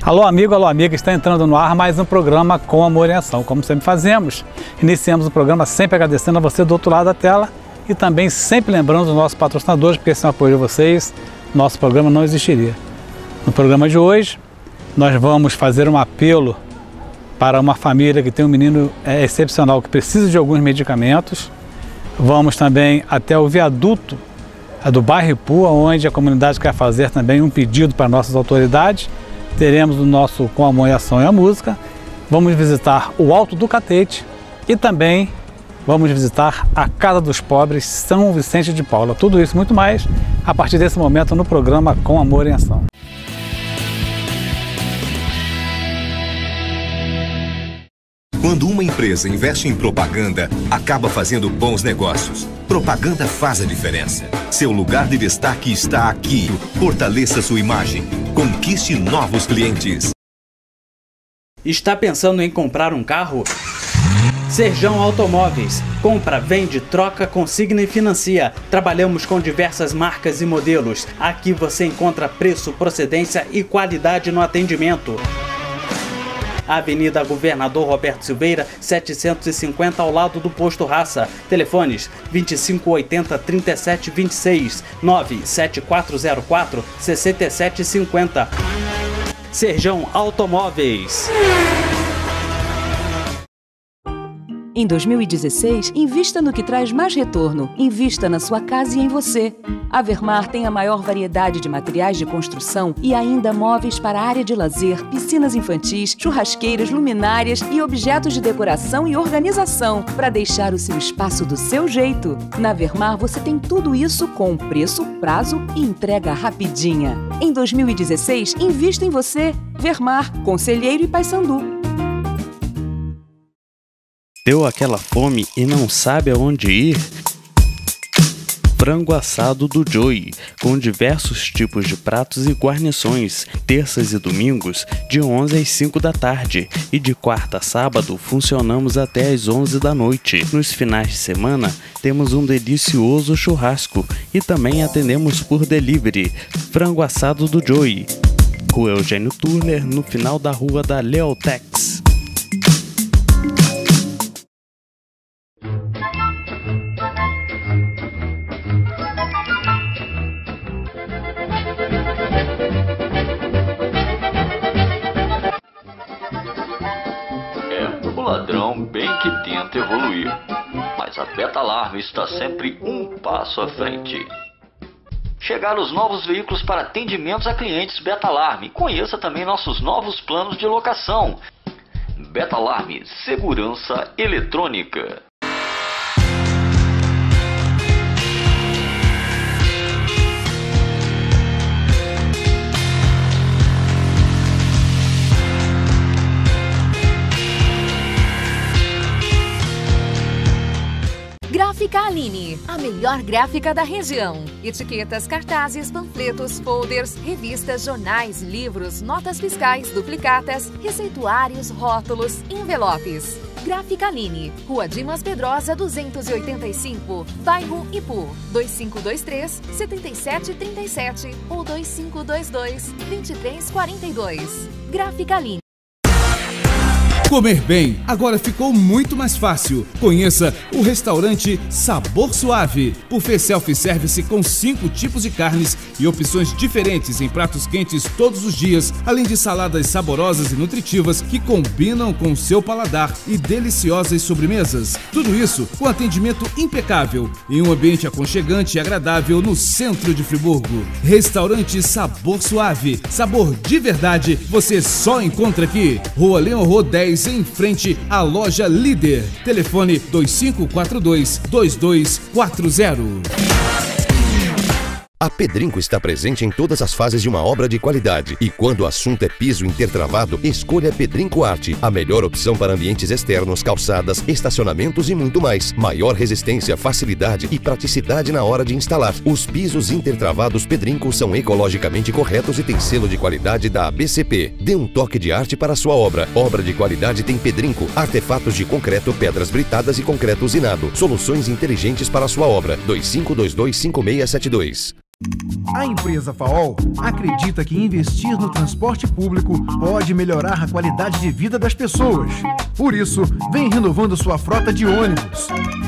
Alô amigo, alô amiga, está entrando no ar mais um programa Com Amor em Ação. Como sempre fazemos, iniciamos o programa sempre agradecendo a você do outro lado da tela e também sempre lembrando os nossos patrocinadores, porque sem o apoio de vocês, nosso programa não existiria. No programa de hoje, nós vamos fazer um apelo para uma família que tem um menino excepcional que precisa de alguns medicamentos. Vamos também até o viaduto do bairro Ipu, onde a comunidade quer fazer também um pedido para nossas autoridades. Teremos o nosso Com Amor em Ação e a Música. Vamos visitar o Alto do Catete e também vamos visitar a Casa dos Pobres São Vicente de Paula. Tudo isso e muito mais a partir desse momento no programa Com Amor em Ação. Quando uma empresa investe em propaganda, acaba fazendo bons negócios. Propaganda faz a diferença. Seu lugar de destaque está aqui. Fortaleça sua imagem. Conquiste novos clientes. Está pensando em comprar um carro? Serjão Automóveis. Compra, vende, troca, consigna e financia. Trabalhamos com diversas marcas e modelos. Aqui você encontra preço, procedência e qualidade no atendimento. Avenida Governador Roberto Silveira, 750, ao lado do Posto Raça. Telefones 2580-3726, 97404-6750. Serjão Automóveis. Em 2016, invista no que traz mais retorno. Invista na sua casa e em você. A Vermar tem a maior variedade de materiais de construção e ainda móveis para área de lazer, piscinas infantis, churrasqueiras, luminárias e objetos de decoração e organização para deixar o seu espaço do seu jeito. Na Vermar você tem tudo isso com preço, prazo e entrega rapidinha. Em 2016, invista em você. Vermar, Conselheiro e Paissandu. Deu aquela fome e não sabe aonde ir? Frango assado do Joey, com diversos tipos de pratos e guarnições, terças e domingos, de 11 às 5 da tarde, e de quarta a sábado funcionamos até às 11 da noite. Nos finais de semana, temos um delicioso churrasco e também atendemos por delivery. Frango assado do Joey, Rua Eugênio Turner, no final da Rua da Leotex. O ladrão bem que tenta evoluir, mas a Betalarme está sempre um passo à frente. Chegaram os novos veículos para atendimentos a clientes Betalarme. Conheça também nossos novos planos de locação. Betalarme, segurança eletrônica. Gráfica Aline, a melhor gráfica da região. Etiquetas, cartazes, panfletos, folders, revistas, jornais, livros, notas fiscais, duplicatas, receituários, rótulos, envelopes. Gráfica Aline, Rua Dimas Pedrosa 285, bairro Ipu, 2523-7737 ou 2522-2342. Gráfica Aline. Comer bem agora ficou muito mais fácil. Conheça o restaurante Sabor Suave. Buffet self-service com 5 tipos de carnes e opções diferentes em pratos quentes todos os dias, além de saladas saborosas e nutritivas que combinam com o seu paladar e deliciosas sobremesas. Tudo isso com atendimento impecável em um ambiente aconchegante e agradável no centro de Friburgo. Restaurante Sabor Suave. Sabor de verdade você só encontra aqui. Rua Leonrod 10, em frente à loja Líder. Telefone 2542-2240. A Pedrinco está presente em todas as fases de uma obra de qualidade. E quando o assunto é piso intertravado, escolha Pedrinco Arte. A melhor opção para ambientes externos, calçadas, estacionamentos e muito mais. Maior resistência, facilidade e praticidade na hora de instalar. Os pisos intertravados Pedrinco são ecologicamente corretos e têm selo de qualidade da ABCP. Dê um toque de arte para a sua obra. Obra de qualidade tem Pedrinco. Artefatos de concreto, pedras britadas e concreto usinado. Soluções inteligentes para a sua obra. 2522-5672. A empresa FAOL acredita que investir no transporte público pode melhorar a qualidade de vida das pessoas. Por isso, vem renovando sua frota de ônibus.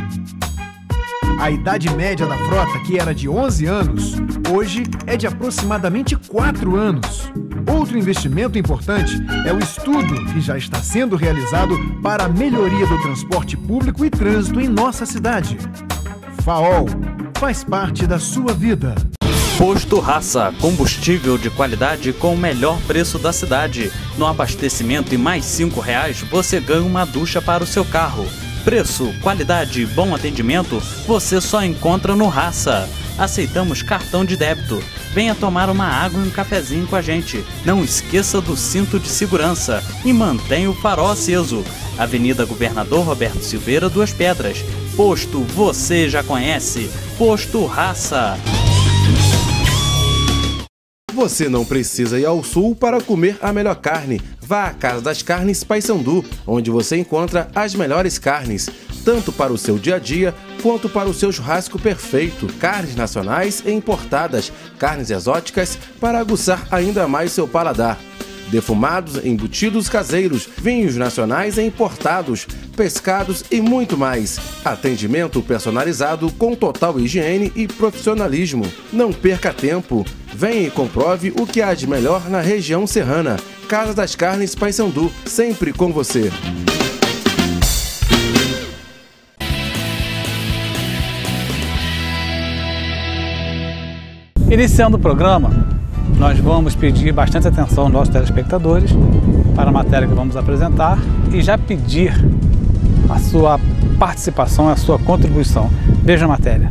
A idade média da frota, que era de 11 anos, hoje é de aproximadamente 4 anos. Outro investimento importante é o estudo que já está sendo realizado para a melhoria do transporte público e trânsito em nossa cidade. FAOL faz parte da sua vida. Posto Raça, combustível de qualidade com o melhor preço da cidade. No abastecimento e mais R$5 você ganha uma ducha para o seu carro. Preço, qualidade e bom atendimento você só encontra no Raça. Aceitamos cartão de débito. Venha tomar uma água e um cafezinho com a gente. Não esqueça do cinto de segurança e mantenha o farol aceso. Avenida Governador Roberto Silveira, 2 Pedras. Posto você já conhece. Posto Raça. Você não precisa ir ao sul para comer a melhor carne. Vá à Casa das Carnes Paysandu, onde você encontra as melhores carnes, tanto para o seu dia a dia, quanto para o seu churrasco perfeito. Carnes nacionais e importadas, carnes exóticas para aguçar ainda mais seu paladar. Defumados, embutidos caseiros, vinhos nacionais e importados, pescados e muito mais. Atendimento personalizado com total higiene e profissionalismo. Não perca tempo. Venha e comprove o que há de melhor na região serrana. Casa das Carnes Paysandu, sempre com você. Iniciando o programa, nós vamos pedir bastante atenção aos nossos telespectadores para a matéria que vamos apresentar e já pedir a sua participação, a sua contribuição. Veja a matéria.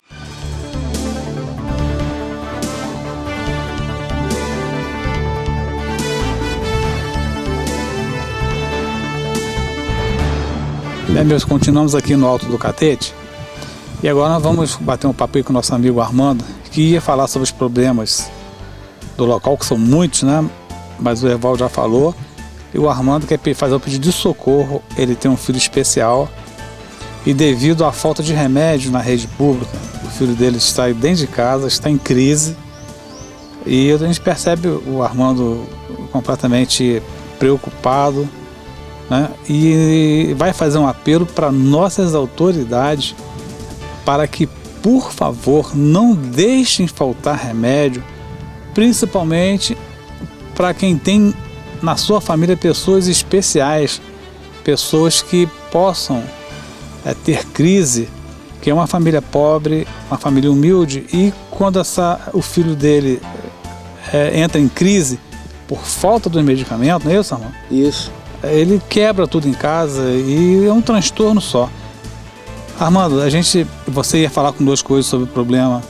Bem, meus, continuamos aqui no Alto do Catete e agora nós vamos bater um papo aí com o nosso amigo Armando, que ia falar sobre os problemas do local, que são muitos, né? Mas o Evaldo já falou. E o Armando quer fazer um pedido de socorro. Ele tem um filho especial e devido à falta de remédio na rede pública, o filho dele está aí dentro de casa, está em crise. E a gente percebe o Armando completamente preocupado, né? E vai fazer um apelo para nossas autoridades para que, por favor, não deixem faltar remédio, principalmente para quem tem na sua família pessoas especiais, pessoas que possam ter crise, que é uma família pobre, uma família humilde, e quando o filho dele entra em crise por falta do medicamento, não é isso, Armando? Isso. Ele quebra tudo em casa e é um transtorno só. Armando, você ia falar conosco hoje sobre o problema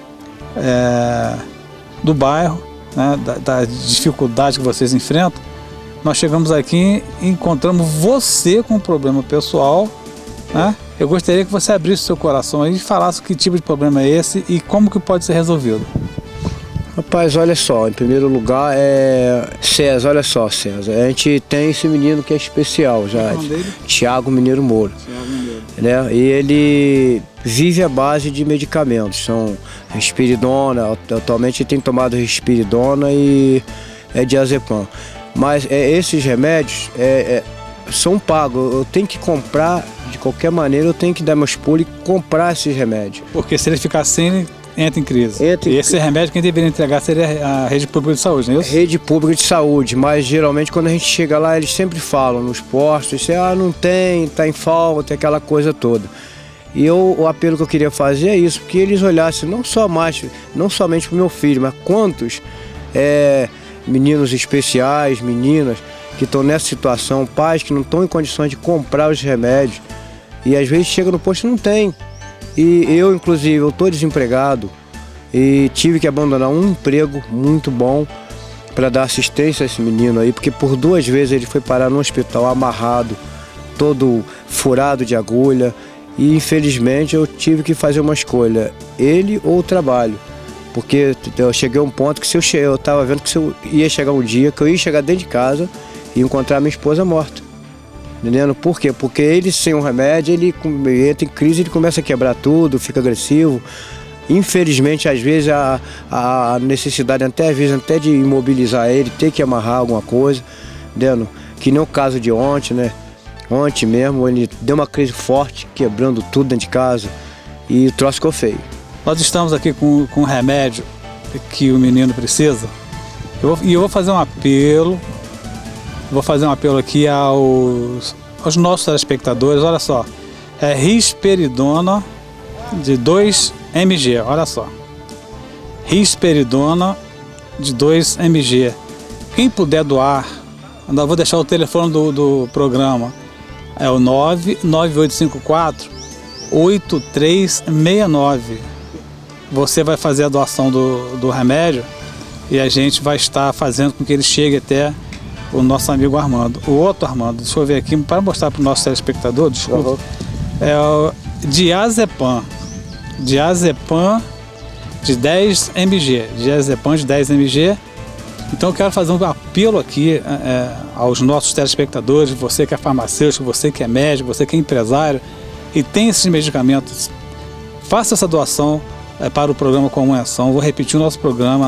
do bairro, né, da dificuldade que vocês enfrentam. Nós chegamos aqui e encontramos você com um problema pessoal, né? Eu gostaria que você abrisse o seu coração aí e falasse que tipo de problema é esse e como que pode ser resolvido. Rapaz, olha só, em primeiro lugar César, olha só, César, a gente tem esse menino que é especial já, Thiago Mineiro Moura, né? E ele vive à base de medicamentos, são risperidona, atualmente ele tem tomado risperidona e diazepam, mas esses remédios são pagos, eu tenho que comprar, de qualquer maneira eu tenho que dar meus pulos e comprar esses remédios. Porque se ele ficar sem, ele entra em crise. E esse remédio quem deveria entregar seria a rede pública de saúde, não é isso? Rede pública de saúde, mas geralmente quando a gente chega lá, eles sempre falam nos postos, não tem, tá em falta, aquela coisa toda. E o apelo que eu queria fazer é isso, que eles olhassem não somente para o meu filho, mas quantos meninos especiais, meninas que estão nessa situação, pais que não estão em condições de comprar os remédios e às vezes chega no posto e não tem. E eu, inclusive, eu estou desempregado e tive que abandonar um emprego muito bom para dar assistência a esse menino aí, porque por 2 vezes ele foi parar no hospital amarrado, todo furado de agulha, e infelizmente eu tive que fazer uma escolha, ele ou o trabalho, porque eu cheguei a um ponto que eu estava vendo que se eu ia chegar um dia que eu ia chegar dentro de casa e encontrar minha esposa morta. Entendendo? Por quê? Porque ele sem um remédio, ele entra em crise, ele começa a quebrar tudo, fica agressivo. Infelizmente, às vezes, a necessidade até de imobilizar ele, ter que amarrar alguma coisa, entendeu? Que nem o caso de ontem, né? Ontem mesmo, ele deu uma crise forte, quebrando tudo dentro de casa, e o troço ficou feio. Nós estamos aqui com um remédio que o menino precisa, e eu vou fazer um apelo, aqui aos nossos telespectadores. Olha só, é risperidona de 2 mg, olha só, risperidona de 2 mg. Quem puder doar, eu vou deixar o telefone do programa, é o 99854-8369. Você vai fazer a doação do remédio e a gente vai estar fazendo com que ele chegue até o nosso amigo Armando. O outro Armando, deixa eu ver aqui, para mostrar para o nosso telespectador, desculpa, é o diazepam de 10 mg, diazepam de 10 mg. Então eu quero fazer um apelo aqui aos nossos telespectadores, você que é farmacêutico, você que é médico, você que é empresário e tem esses medicamentos, faça essa doação para o programa Comum em Ação. Vou repetir o nosso programa,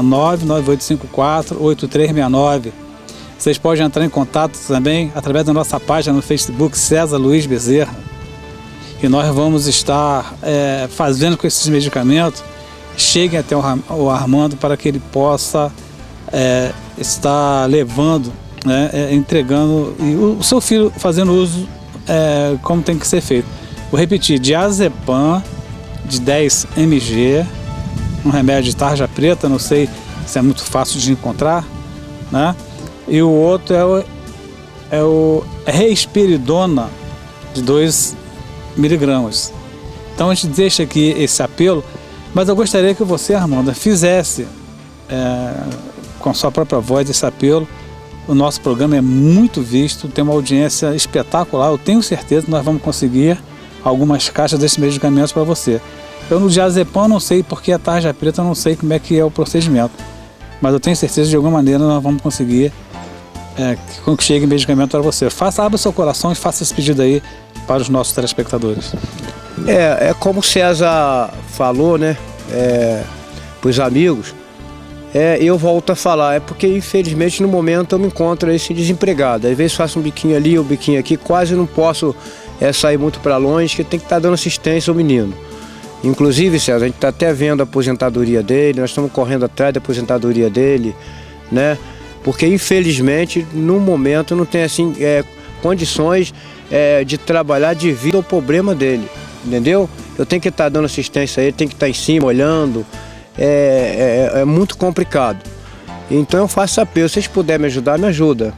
99854-8369. Vocês podem entrar em contato também através da nossa página no Facebook, César Luiz Bezerra. E nós vamos estar fazendo com que esses medicamentos cheguem até o Armando para que ele possa estar levando, entregando, e o seu filho fazendo uso como tem que ser feito. Vou repetir, diazepam de 10 mg, um remédio de tarja preta, não sei se é muito fácil de encontrar, né? E o outro é o risperidona de 2 miligramas. Então a gente deixa aqui esse apelo, mas eu gostaria que você, Armando, fizesse com a sua própria voz esse apelo. O nosso programa é muito visto, tem uma audiência espetacular. Eu tenho certeza que nós vamos conseguir algumas caixas desses medicamentos para você. Eu no diazepam não sei porque a tarja preta, eu não sei como é que é o procedimento, mas eu tenho certeza que de alguma maneira nós vamos conseguir que chegue medicamento para você. Abra o seu coração e faça esse pedido aí para os nossos telespectadores. É como o César falou, né? Para os amigos, eu volto a falar, porque infelizmente no momento eu me encontro assim, desempregado. Às vezes faço um biquinho ali, um biquinho aqui, quase não posso sair muito para longe, que tem que estar dando assistência ao menino. Inclusive, César, a gente está até vendo a aposentadoria dele, nós estamos correndo atrás da aposentadoria dele, né? Porque infelizmente no momento não tem assim condições de trabalhar devido ao problema dele, entendeu? Eu tenho que estar dando assistência a ele, tem que estar em cima, olhando, é muito complicado. Então eu faço apelo, se vocês puderem me ajudar, me ajuda,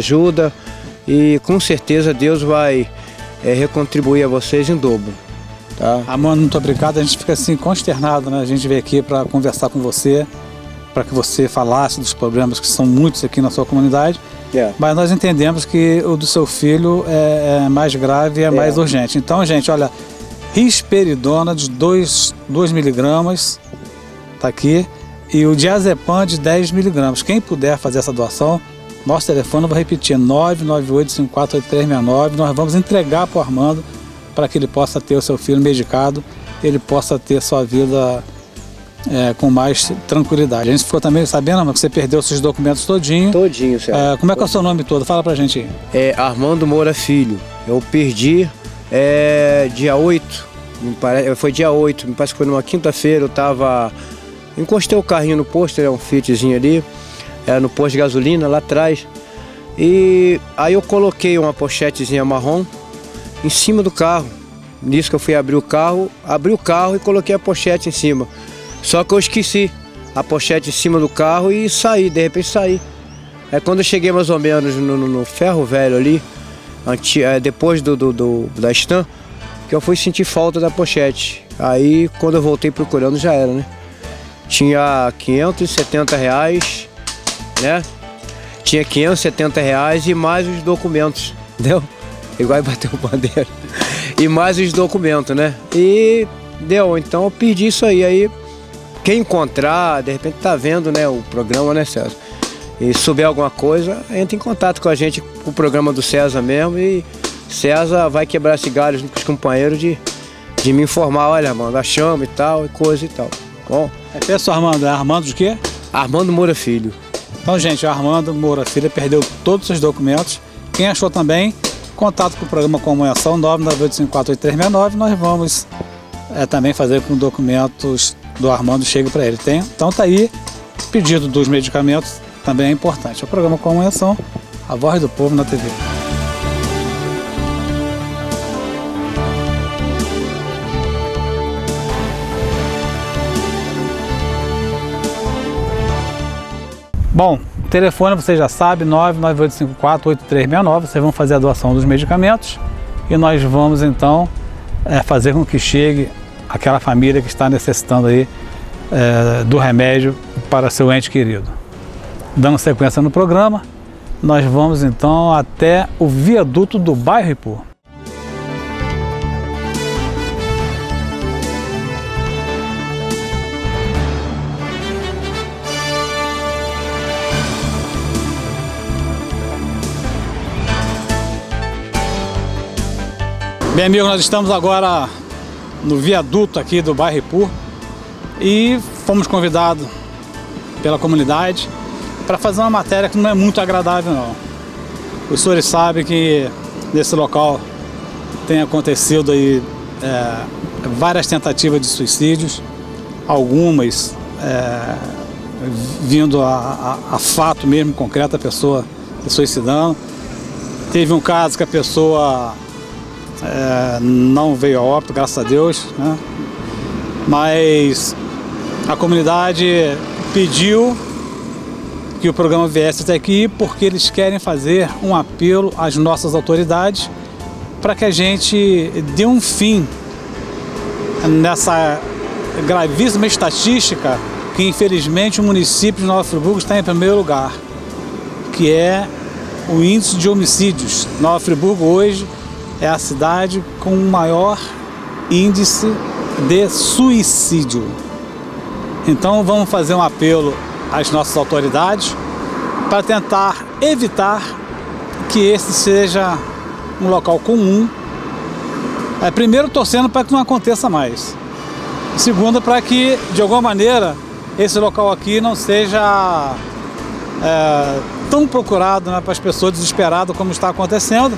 e com certeza Deus vai recontribuir a vocês em dobro. Tá? Armando, muito obrigado. A gente fica assim consternado, né? A gente veio aqui para conversar com você, para que você falasse dos problemas que são muitos aqui na sua comunidade. Mas nós entendemos que o do seu filho é mais grave e é mais urgente. Então, gente, olha, risperidona de 2 miligramas, tá aqui, e o diazepam de 10 miligramas. Quem puder fazer essa doação, nosso telefone, eu vou repetir, 998548369. Nós vamos entregar para o Armando para que ele possa ter o seu filho medicado, ele possa ter sua vida com mais tranquilidade. A gente ficou também sabendo, que você perdeu seus documentos todinho. Todinho, certo. Como é que é o seu nome todo? Fala pra gente aí. Armando Moura Filho. Eu perdi dia 8, foi dia 8, me parece que foi numa quinta-feira, encostei o carrinho no posto, um Fiatzinho ali, no posto de gasolina, lá atrás, e aí eu coloquei uma pochetezinha marrom em cima do carro. Nisso que eu fui abri o carro e coloquei a pochete em cima. Só que eu esqueci a pochete em cima do carro e saí, de repente saí. Quando eu cheguei mais ou menos no ferro velho ali, depois da Stan, que eu fui sentir falta da pochete. Aí quando eu voltei procurando já era, né? Tinha R$570, né? Tinha R$570 e mais os documentos, entendeu? Igual bateu o bandeira. E mais os documentos, né? E deu, então eu perdi isso aí. Aí quem encontrar, de repente tá vendo, né, o programa, né, César? E souber alguma coisa, entra em contato com a gente, com o programa do César mesmo. E César vai quebrar esse galho com os companheiros de me informar, olha, mano, achamos e tal, e coisa e tal. Bom. Repete, Armando. É Armando de quê? Armando Moura Filho. Então, gente, o Armando Moura Filho perdeu todos os seus documentos. Quem achou também, contato com o programa Comunhação 998548369. Nós vamos também fazer com que os documentos do Armando cheguem para ele. Então tá aí, pedido dos medicamentos também é importante. O programa Comunhação, a voz do povo na TV. Bom, o telefone você já sabe, 998548369, vocês vão fazer a doação dos medicamentos e nós vamos então fazer com que chegue aquela família que está necessitando aí do remédio para seu ente querido. Dando sequência no programa, nós vamos então até o viaduto do bairro Ipu. Bem, amigos, nós estamos agora no viaduto aqui do bairro Ipu e fomos convidados pela comunidade para fazer uma matéria que não é muito agradável, não. Os senhores sabem que nesse local tem acontecido aí várias tentativas de suicídios, algumas vindo a fato mesmo concreto, a pessoa se suicidando. Teve um caso que a pessoa não veio a óbito, graças a Deus, né? Mas a comunidade pediu que o programa viesse até aqui porque eles querem fazer um apelo às nossas autoridades para que a gente dê um fim nessa gravíssima estatística que infelizmente o município de Nova Friburgo está em primeiro lugar, que é o índice de homicídios. Nova Friburgo hoje é a cidade com o maior índice de suicídio. Então vamos fazer um apelo às nossas autoridades para tentar evitar que esse seja um local comum. Primeiro, torcendo para que não aconteça mais. Segundo, para que, de alguma maneira, esse local aqui não seja tão procurado, né, para as pessoas desesperadas como está acontecendo.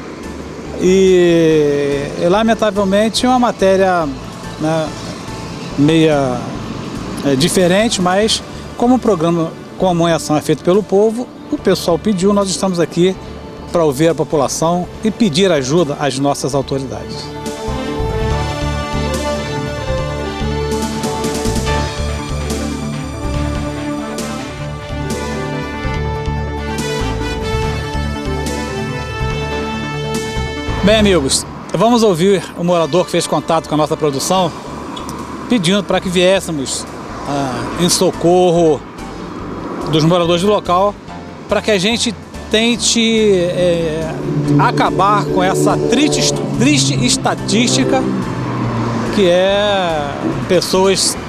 E lamentavelmente é uma matéria, né, meia diferente, mas como o programa Comunhação é feito pelo povo, o pessoal pediu, nós estamos aqui para ouvir a população e pedir ajuda às nossas autoridades. Bem, amigos, vamos ouvir o morador que fez contato com a nossa produção, pedindo para que viéssemos em socorro dos moradores do local, para que a gente tente acabar com essa triste estatística que é pessoas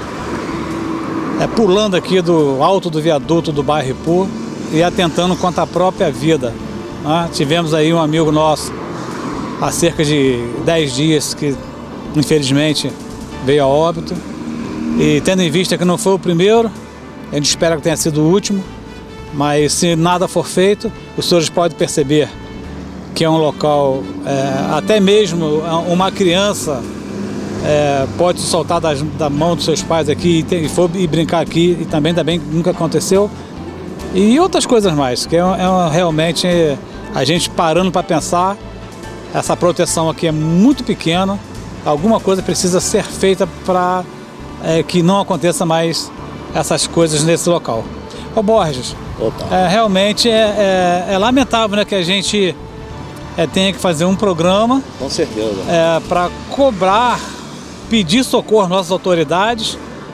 pulando aqui do alto do viaduto do bairro Ipu e atentando contra a própria vida, né? Tivemos aí um amigo nosso há cerca de 10 dias que infelizmente veio a óbito, e tendo em vista que não foi o primeiro, a gente espera que tenha sido o último, mas se nada for feito, os senhores podem perceber que é um local, até mesmo uma criança pode soltar da mão dos seus pais aqui e brincar aqui, e também nunca aconteceu, e outras coisas mais, que realmente a gente parando para pensar, essa proteção aqui é muito pequena, alguma coisa precisa ser feita para que não aconteça mais essas coisas nesse local. Ô Borges, realmente é lamentável, né, que a gente tenha que fazer um programa, com certeza, para cobrar, pedir socorro às nossas autoridades,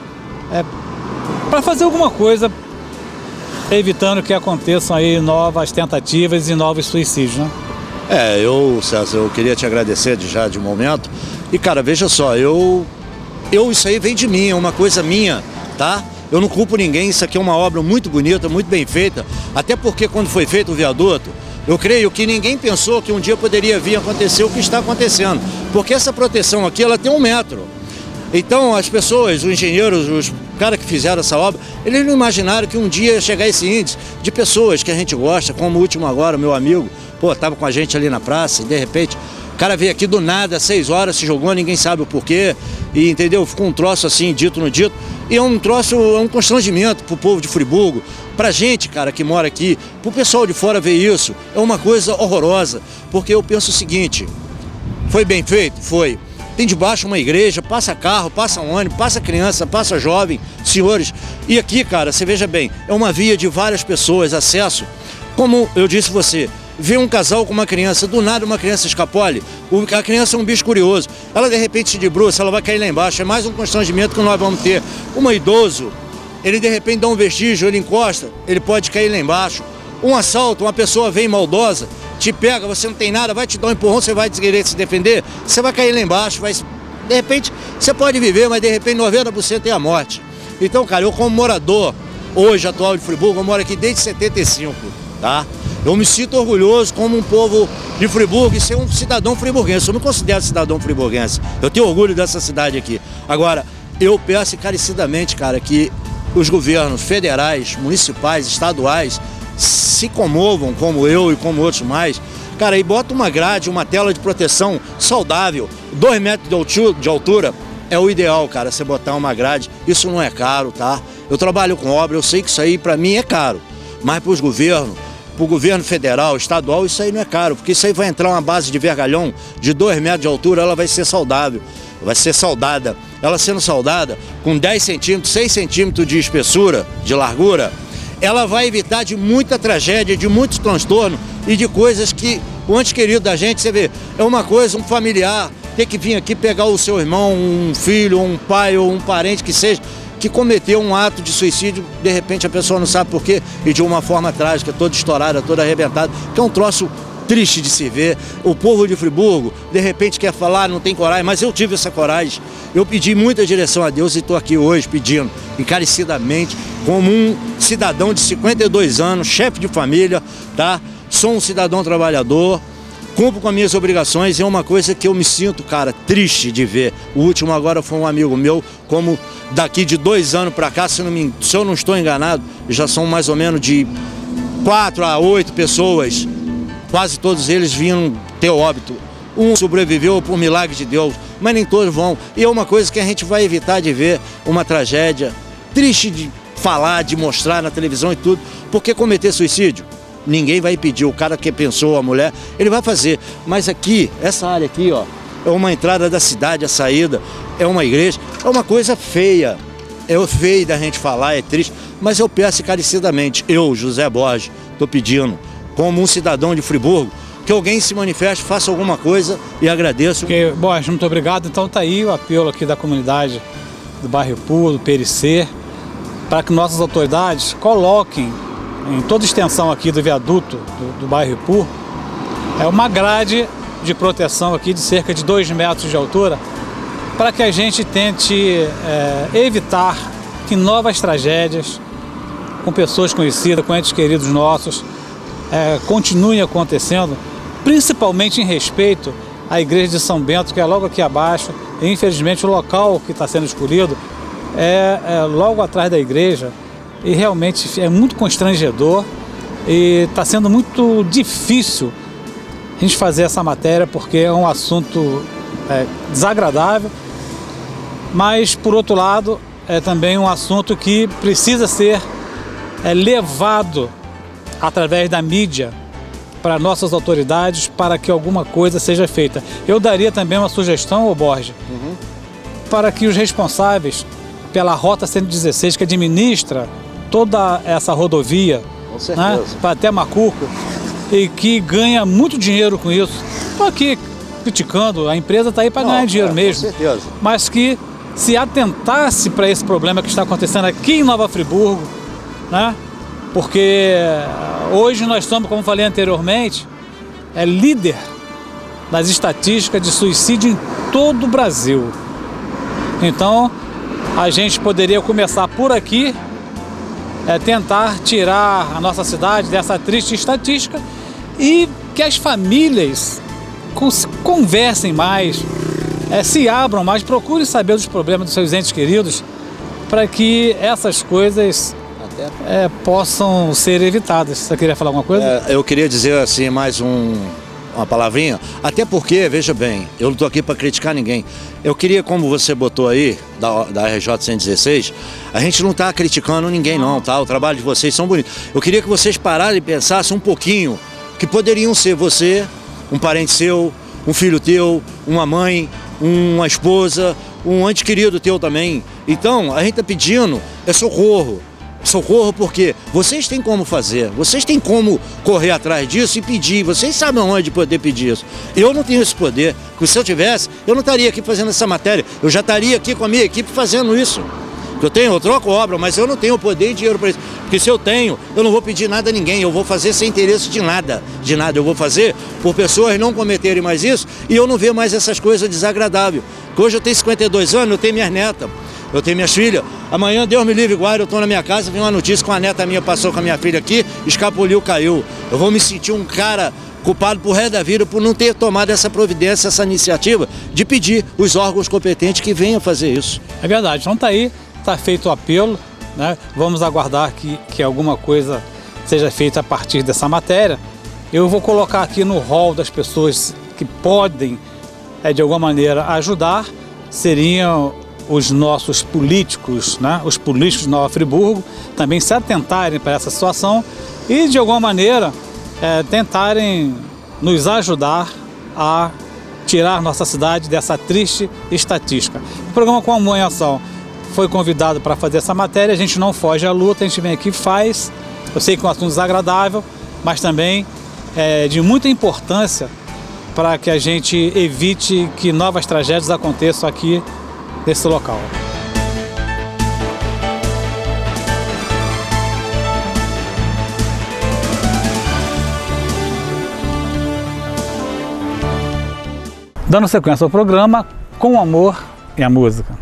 para fazer alguma coisa, evitando que aconteçam aí novas tentativas e novos suicídios, né? César, eu queria te agradecer de momento. E, cara, veja só, isso aí vem de mim, é uma coisa minha, tá? Eu não culpo ninguém, isso aqui é uma obra muito bonita, muito bem feita. Até porque quando foi feito o viaduto, eu creio que ninguém pensou que um dia poderia vir acontecer o que está acontecendo. Porque essa proteção aqui, ela tem 1 metro. Então, as pessoas, os engenheiros, cara que fizeram essa obra, eles não imaginaram que um dia ia chegar esse índice de pessoas que a gente gosta, como o último agora, meu amigo, pô, tava com a gente ali na praça e de repente o cara veio aqui do nada, às 6 horas, se jogou, ninguém sabe o porquê, e entendeu? Ficou um troço assim, dito no dito, e é um troço, é um constrangimento pro povo de Friburgo, pra gente, cara, que mora aqui, pro pessoal de fora ver isso, é uma coisa horrorosa, porque eu penso o seguinte, foi bem feito? Foi. Tem debaixo uma igreja, passa carro, passa ônibus, passa criança, passa jovem, senhores, e aqui, cara, você veja bem, é uma via de várias pessoas, acesso, como eu disse você, vê um casal com uma criança, do nada uma criança escapole, a criança é um bicho curioso, ela de repente se debruça, ela vai cair lá embaixo, é mais um constrangimento que nós vamos ter. Um idoso, ele de repente dá um vestígio, ele encosta, ele pode cair lá embaixo. Um assalto, uma pessoa vem maldosa, te pega, você não tem nada, vai te dar um empurrão, você vai querer se defender, você vai cair lá embaixo, de repente você pode viver, mas de repente 90% é a morte. Então, cara, eu como morador, hoje atual de Friburgo, eu moro aqui desde 75, tá? Eu me sinto orgulhoso como um povo de Friburgo e ser um cidadão friburguense. Eu me considero cidadão friburguense. Eu tenho orgulho dessa cidade aqui. Agora, eu peço encarecidamente, cara, que os governos federais, municipais, estaduais se comovam, como eu e como outros mais, cara, e bota uma grade, uma tela de proteção saudável. 2 metros de altura é o ideal, cara, você botar uma grade. Isso não é caro, tá? Eu trabalho com obra, eu sei que isso aí pra mim é caro. Mas para os governos, para o governo federal, estadual, isso aí não é caro, porque isso aí vai entrar uma base de vergalhão de 2 metros de altura, ela vai ser saudável, vai ser saudada. Ela sendo saudada, com 10 centímetros, 6 centímetros de espessura, de largura, ela vai evitar de muita tragédia, de muito transtorno e de coisas que o ente querido da gente, você vê, é uma coisa, um familiar, ter que vir aqui pegar o seu irmão, um filho, um pai ou um parente que seja, que cometeu um ato de suicídio, de repente a pessoa não sabe por quê, e de uma forma trágica, toda estourada, toda arrebentada, que é um troço triste de se ver. O povo de Friburgo, de repente quer falar, não tem coragem, mas eu tive essa coragem. Eu pedi muita direção a Deus e estou aqui hoje pedindo, encarecidamente, como um cidadão de 52 anos, chefe de família, tá? Sou um cidadão trabalhador, cumpro com as minhas obrigações, é uma coisa que eu me sinto, cara, triste de ver. O último agora foi um amigo meu, como daqui de 2 anos para cá, se eu não estou enganado, já são mais ou menos de 4 a 8 pessoas, quase todos eles vinham ter óbito. Um sobreviveu por milagre de Deus, mas nem todos vão. E é uma coisa que a gente vai evitar de ver, uma tragédia triste de falar, de mostrar na televisão e tudo, porque cometer suicídio, ninguém vai impedir. O cara que pensou, a mulher, ele vai fazer. Mas aqui, essa área aqui, ó, é uma entrada da cidade, a saída, é uma igreja, é uma coisa feia. É feio da gente falar, é triste, mas eu peço encarecidamente, eu, José Borges, estou pedindo, como um cidadão de Friburgo, que alguém se manifeste, faça alguma coisa e agradeço. Okay, Borges, muito obrigado. Então tá aí o apelo aqui da comunidade do Bairro Ipu, do PRC, para que nossas autoridades coloquem em toda a extensão aqui do viaduto do Bairro Ipu, uma grade de proteção aqui de cerca de 2 metros de altura, para que a gente tente evitar que novas tragédias com pessoas conhecidas, com entes queridos nossos, continuem acontecendo, principalmente em respeito à igreja de São Bento, que é logo aqui abaixo, e infelizmente o local que está sendo escolhido é logo atrás da igreja, e realmente é muito constrangedor e está sendo muito difícil a gente fazer essa matéria, porque é um assunto desagradável, mas por outro lado é também um assunto que precisa ser levado através da mídia para nossas autoridades, para que alguma coisa seja feita. Eu daria também uma sugestão, Borges, para que os responsáveis pela Rota 116, que administra toda essa rodovia, né, para até Macuco, e que ganha muito dinheiro com isso. Estou aqui criticando, a empresa está aí para ganhar dinheiro mesmo, com certeza. Mas que se atentasse para esse problema que está acontecendo aqui em Nova Friburgo, né? Porque hoje nós somos, como falei anteriormente, líder das estatísticas de suicídio em todo o Brasil. Então, a gente poderia começar por aqui, tentar tirar a nossa cidade dessa triste estatística e que as famílias conversem mais, se abram mais, procurem saber dos problemas dos seus entes queridos, para que essas coisas possam ser evitadas. Você queria falar alguma coisa? Eu queria dizer assim mais uma palavrinha, até porque, veja bem, eu não estou aqui para criticar ninguém. Eu queria, como você botou aí, da RJ 116, a gente não está criticando ninguém não, tá? O trabalho de vocês são bonitos. Eu queria que vocês parassem e pensassem um pouquinho que poderiam ser você, um parente seu, um filho teu, uma mãe, uma esposa, um ente querido teu também. Então, a gente está pedindo socorro. Socorro porque vocês têm como fazer, vocês têm como correr atrás disso e pedir, vocês sabem onde poder pedir isso. Eu não tenho esse poder, porque se eu tivesse, eu não estaria aqui fazendo essa matéria, eu já estaria aqui com a minha equipe fazendo isso. Eu troco obra, mas eu não tenho poder e dinheiro para isso. Porque se eu tenho, eu não vou pedir nada a ninguém, eu vou fazer sem interesse de nada. Eu vou fazer por pessoas não cometerem mais isso e eu não ver mais essas coisas desagradáveis. Porque hoje eu tenho 52 anos, eu tenho minhas netas. Eu tenho minhas filhas. Amanhã, Deus me livre, guarda, eu estou na minha casa, vi uma notícia que uma neta minha passou com a minha filha aqui, escapuliu, caiu. Eu vou me sentir um cara culpado por resto da vida por não ter tomado essa providência, essa iniciativa de pedir os órgãos competentes que venham fazer isso. É verdade, então está aí, está feito o apelo, né? Vamos aguardar que alguma coisa seja feita a partir dessa matéria. Eu vou colocar aqui no hall das pessoas que podem, de alguma maneira, ajudar, seriam os nossos políticos, né? Os políticos de Nova Friburgo, também se atentarem para essa situação e, de alguma maneira, tentarem nos ajudar a tirar nossa cidade dessa triste estatística. O programa Com Amor em Ação foi convidado para fazer essa matéria, a gente não foge à luta, a gente vem aqui e faz. Eu sei que é um assunto desagradável, mas também de muita importância para que a gente evite que novas tragédias aconteçam aqui nesse local. Dando sequência ao programa Com Amor e a Música.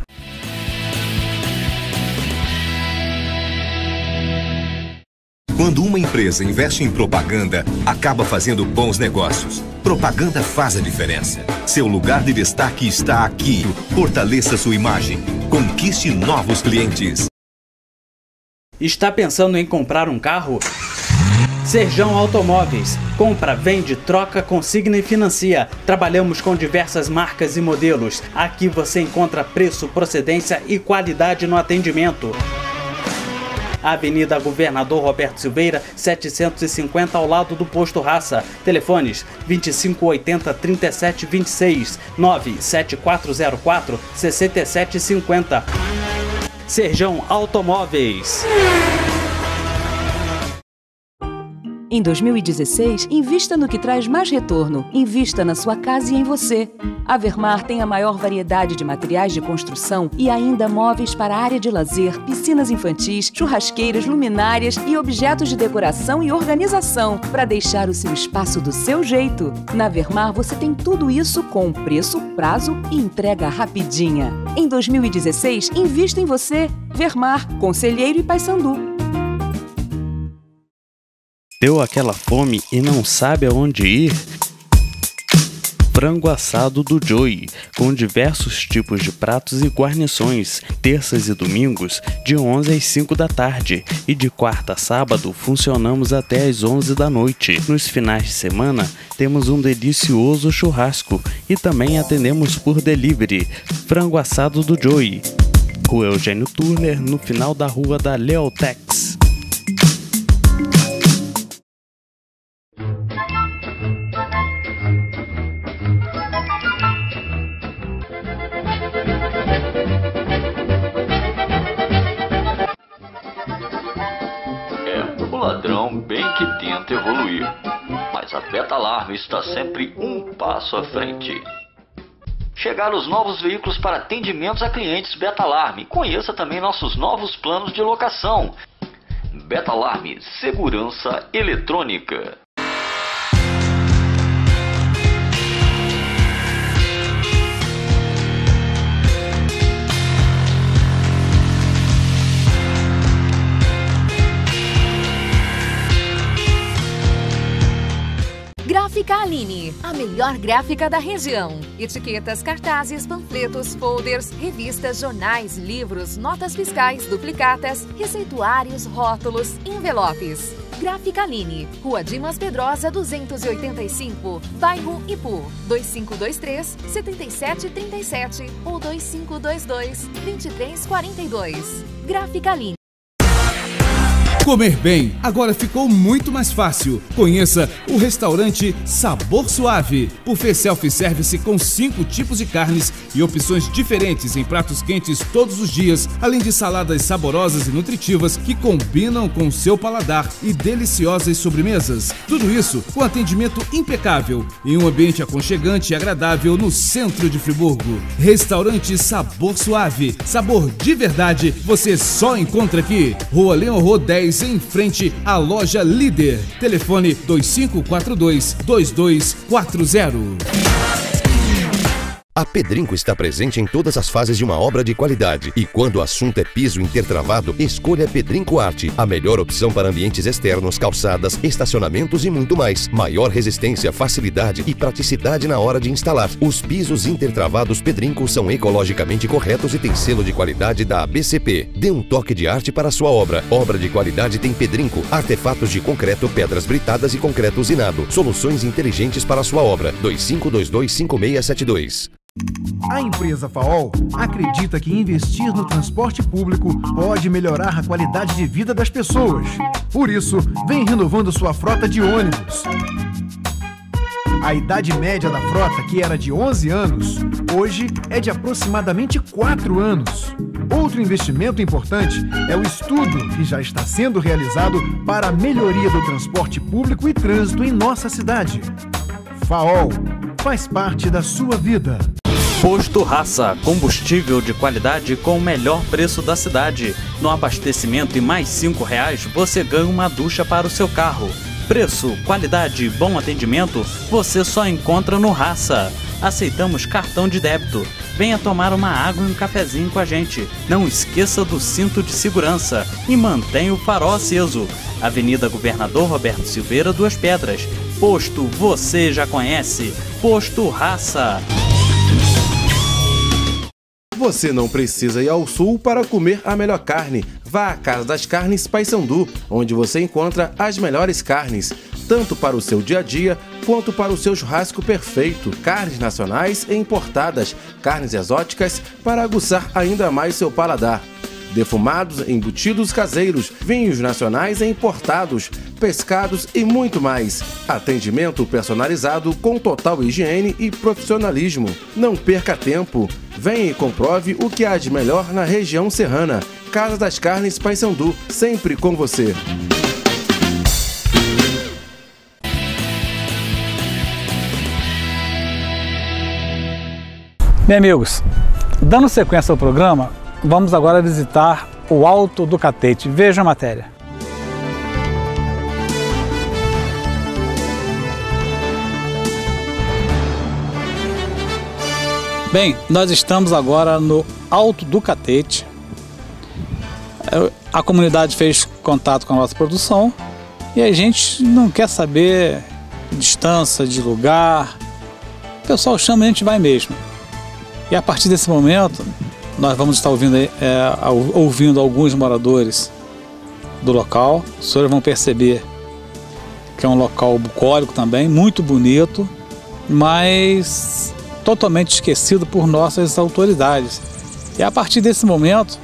Quando uma empresa investe em propaganda, acaba fazendo bons negócios. Propaganda faz a diferença. Seu lugar de destaque está aqui. Fortaleça sua imagem. Conquiste novos clientes. Está pensando em comprar um carro? Serjão Automóveis. Compra, vende, troca, consigna e financia. Trabalhamos com diversas marcas e modelos. Aqui você encontra preço, procedência e qualidade no atendimento. Avenida Governador Roberto Silveira, 750, ao lado do Posto Raça. Telefones 2580-3726, 97404-6750. Serjão Automóveis. Em 2016, invista no que traz mais retorno. Invista na sua casa e em você. A Vermar tem a maior variedade de materiais de construção e ainda móveis para área de lazer, piscinas infantis, churrasqueiras, luminárias e objetos de decoração e organização para deixar o seu espaço do seu jeito. Na Vermar você tem tudo isso com preço, prazo e entrega rapidinha. Em 2016, invista em você. Vermar, Conselheiro e Paysandu. Deu aquela fome e não sabe aonde ir? Frango assado do Joey, com diversos tipos de pratos e guarnições, terças e domingos, de 11 às 5 da tarde, e de quarta a sábado funcionamos até às 11 da noite. Nos finais de semana, temos um delicioso churrasco e também atendemos por delivery. Frango assado do Joey, Rua Eugênio Turner, no final da Rua da Leotex. O ladrão bem que tenta evoluir, mas a Beta Alarme está sempre um passo à frente. Chegaram os novos veículos para atendimentos a clientes Beta Alarme. Conheça também nossos novos planos de locação. Beta Alarme, segurança eletrônica. Gráfica Aline, a melhor gráfica da região. Etiquetas, cartazes, panfletos, folders, revistas, jornais, livros, notas fiscais, duplicatas, receituários, rótulos, envelopes. Gráfica Aline, Rua Dimas Pedrosa 285, bairro Ipu, 2523-7737 ou 2522-2342. Gráfica Aline. Comer bem agora ficou muito mais fácil. Conheça o restaurante Sabor Suave. Buffet self-service com 5 tipos de carnes e opções diferentes em pratos quentes todos os dias, além de saladas saborosas e nutritivas que combinam com o seu paladar e deliciosas sobremesas. Tudo isso com atendimento impecável em um ambiente aconchegante e agradável no centro de Friburgo. Restaurante Sabor Suave. Sabor de verdade você só encontra aqui. Rua Leão Rô 10, em frente à loja Líder. Telefone 2542-2240. A Pedrinco está presente em todas as fases de uma obra de qualidade. E quando o assunto é piso intertravado, escolha Pedrinco Arte. A melhor opção para ambientes externos, calçadas, estacionamentos e muito mais. Maior resistência, facilidade e praticidade na hora de instalar. Os pisos intertravados Pedrinco são ecologicamente corretos e têm selo de qualidade da ABCP. Dê um toque de arte para a sua obra. Obra de qualidade tem Pedrinco. Artefatos de concreto, pedras britadas e concreto usinado. Soluções inteligentes para a sua obra. 2522-5672. A empresa FAOL acredita que investir no transporte público pode melhorar a qualidade de vida das pessoas. Por isso, vem renovando sua frota de ônibus. A idade média da frota, que era de 11 anos, hoje é de aproximadamente 4 anos. Outro investimento importante é o estudo que já está sendo realizado para a melhoria do transporte público e trânsito em nossa cidade. FAOL faz parte da sua vida. Posto Raça, combustível de qualidade com o melhor preço da cidade. No abastecimento e mais R$5 você ganha uma ducha para o seu carro. Preço, qualidade e bom atendimento você só encontra no Raça. Aceitamos cartão de débito. Venha tomar uma água e um cafezinho com a gente. Não esqueça do cinto de segurança e mantenha o farol aceso. Avenida Governador Roberto Silveira, 2 Pedras. Posto você já conhece. Posto Raça. Você não precisa ir ao sul para comer a melhor carne. Vá à Casa das Carnes Paysandu, onde você encontra as melhores carnes, tanto para o seu dia a dia quanto para o seu churrasco perfeito. Carnes nacionais e importadas, carnes exóticas para aguçar ainda mais seu paladar. Defumados, embutidos caseiros, vinhos nacionais e importados, pescados e muito mais. Atendimento personalizado com total higiene e profissionalismo. Não perca tempo. Venha e comprove o que há de melhor na região serrana. Casa das Carnes Paysandu, sempre com você. Bem, amigos, dando sequência ao programa, vamos agora visitar o Alto do Catete. Veja a matéria. Bem, nós estamos agora no Alto do Catete. A comunidade fez contato com a nossa produção e a gente não quer saber de distância, de lugar. O pessoal chama e a gente vai mesmo. E a partir desse momento, nós vamos estar ouvindo alguns moradores do local. Os senhores vão perceber que é um local bucólico também, muito bonito, mas totalmente esquecido por nossas autoridades. E a partir desse momento,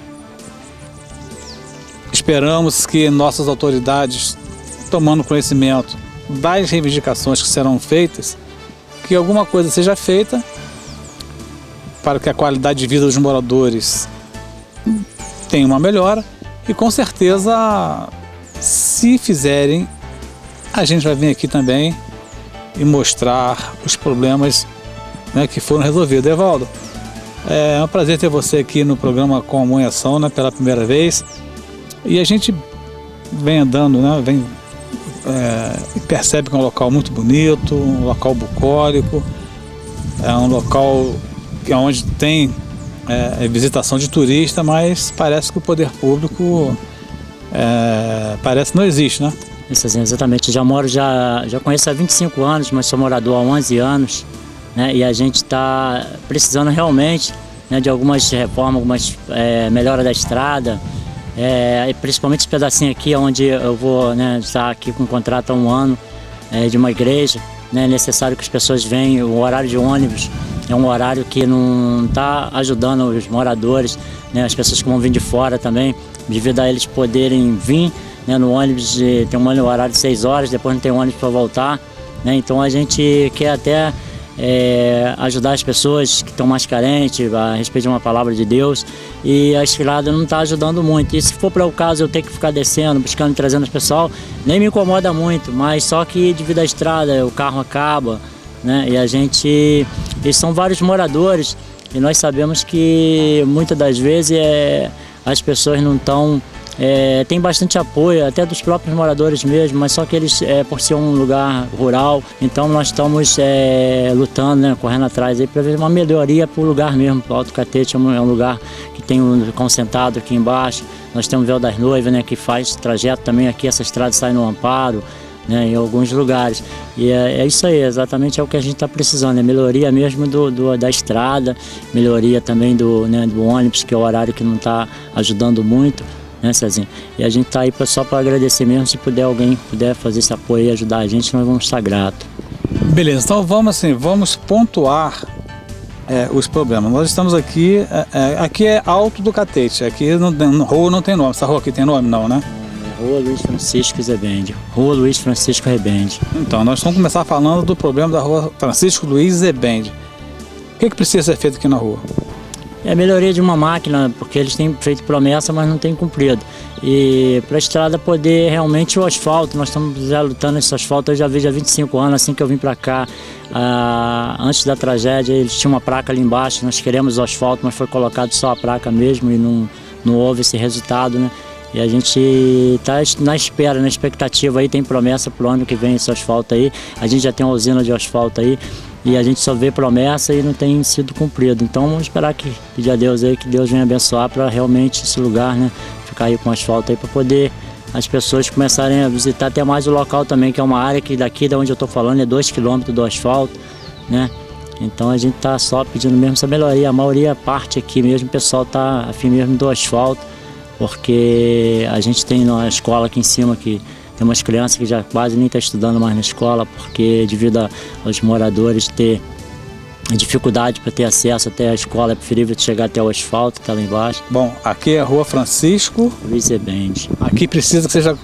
esperamos que nossas autoridades, tomando conhecimento das reivindicações que serão feitas, que alguma coisa seja feita para que a qualidade de vida dos moradores tenha uma melhora e, com certeza, se fizerem, a gente vai vir aqui também e mostrar os problemas, né, que foram resolvidos. Evaldo, é um prazer ter você aqui no programa Com Amor em Ação, né, pela primeira vez. E a gente vem andando, né, e percebe que é um local muito bonito, um local bucólico, é um local onde tem visitação de turista, mas parece que o poder público parece que não existe, né? Isso, assim, exatamente. Já conheço há 25 anos, mas sou morador há 11 anos, né? E a gente está precisando realmente, né, de algumas reformas, algumas melhoras da estrada, principalmente esse pedacinho aqui, onde eu vou, né, estar aqui com um contrato há 1 ano de uma igreja, né? É necessário que as pessoas venham. O horário de ônibus é um horário que não está ajudando os moradores, né, as pessoas que vão vir de fora também, devido a eles poderem vir, né, no ônibus, tem um horário de 6 horas, depois não tem ônibus para voltar, né? Então a gente quer até ajudar as pessoas que estão mais carentes a respeito de uma palavra de Deus, e a estrada não está ajudando muito. E se for para o caso eu ter que ficar descendo, buscando, trazendo o pessoal, nem me incomoda muito, mas só que devido à estrada o carro acaba, né? E são vários moradores, e nós sabemos que muitas das vezes as pessoas não estão, tem bastante apoio até dos próprios moradores mesmo, mas só que eles, por ser um lugar rural, então nós estamos lutando, né, correndo atrás para ver uma melhoria para o lugar mesmo. O Alto Catete é um lugar que tem um concentrado aqui embaixo, nós temos o Véu das Noivas, né, que faz trajeto também aqui, essa estrada sai no Amparo, né, em alguns lugares. E é isso aí, exatamente é o que a gente está precisando, é melhoria mesmo da estrada, melhoria também do ônibus, que é o horário que não está ajudando muito, né, Cezinho? E a gente está aí só para agradecer mesmo. Se alguém puder fazer esse apoio e ajudar a gente, nós vamos estar gratos. Beleza, então vamos pontuar os problemas. Nós estamos aqui, aqui é Alto do Catete, aqui rua não tem nome. Essa rua aqui tem nome não, né? Rua Luiz Francisco Zebende. Rua Luiz Francisco Rebende. Então, nós vamos começar falando do problema da Rua Francisco Luiz Zebende. O que precisa ser feito aqui na rua? É a melhoria de uma máquina, porque eles têm feito promessa, mas não têm cumprido. E para a estrada poder realmente o asfalto, nós estamos já lutando esse asfalto, eu já vejo há 25 anos, assim que eu vim para cá, antes da tragédia, eles tinham uma placa ali embaixo, nós queremos o asfalto, mas foi colocado só a placa mesmo e não houve esse resultado, né? E a gente está na espera, na expectativa aí, tem promessa para o ano que vem esse asfalto aí, a gente já tem uma usina de asfalto aí, e a gente só vê promessa e não tem sido cumprido. Então vamos esperar pedir a Deus aí, que Deus venha abençoar para realmente esse lugar, né, ficar aí com asfalto aí, para poder as pessoas começarem a visitar até mais o local também, que é uma área que daqui de onde eu estou falando é 2 km do asfalto, né? Então a gente está só pedindo mesmo essa melhoria, a maioria parte aqui mesmo, o pessoal está afim mesmo do asfalto, porque a gente tem uma escola aqui em cima que tem umas crianças que já quase nem estão estudando mais na escola, porque devido aos moradores ter dificuldade para ter acesso até a escola, é preferível chegar até o asfalto, que está lá embaixo. Bom, aqui é a Rua Francisco Luiz Zebende. Aqui precisa que seja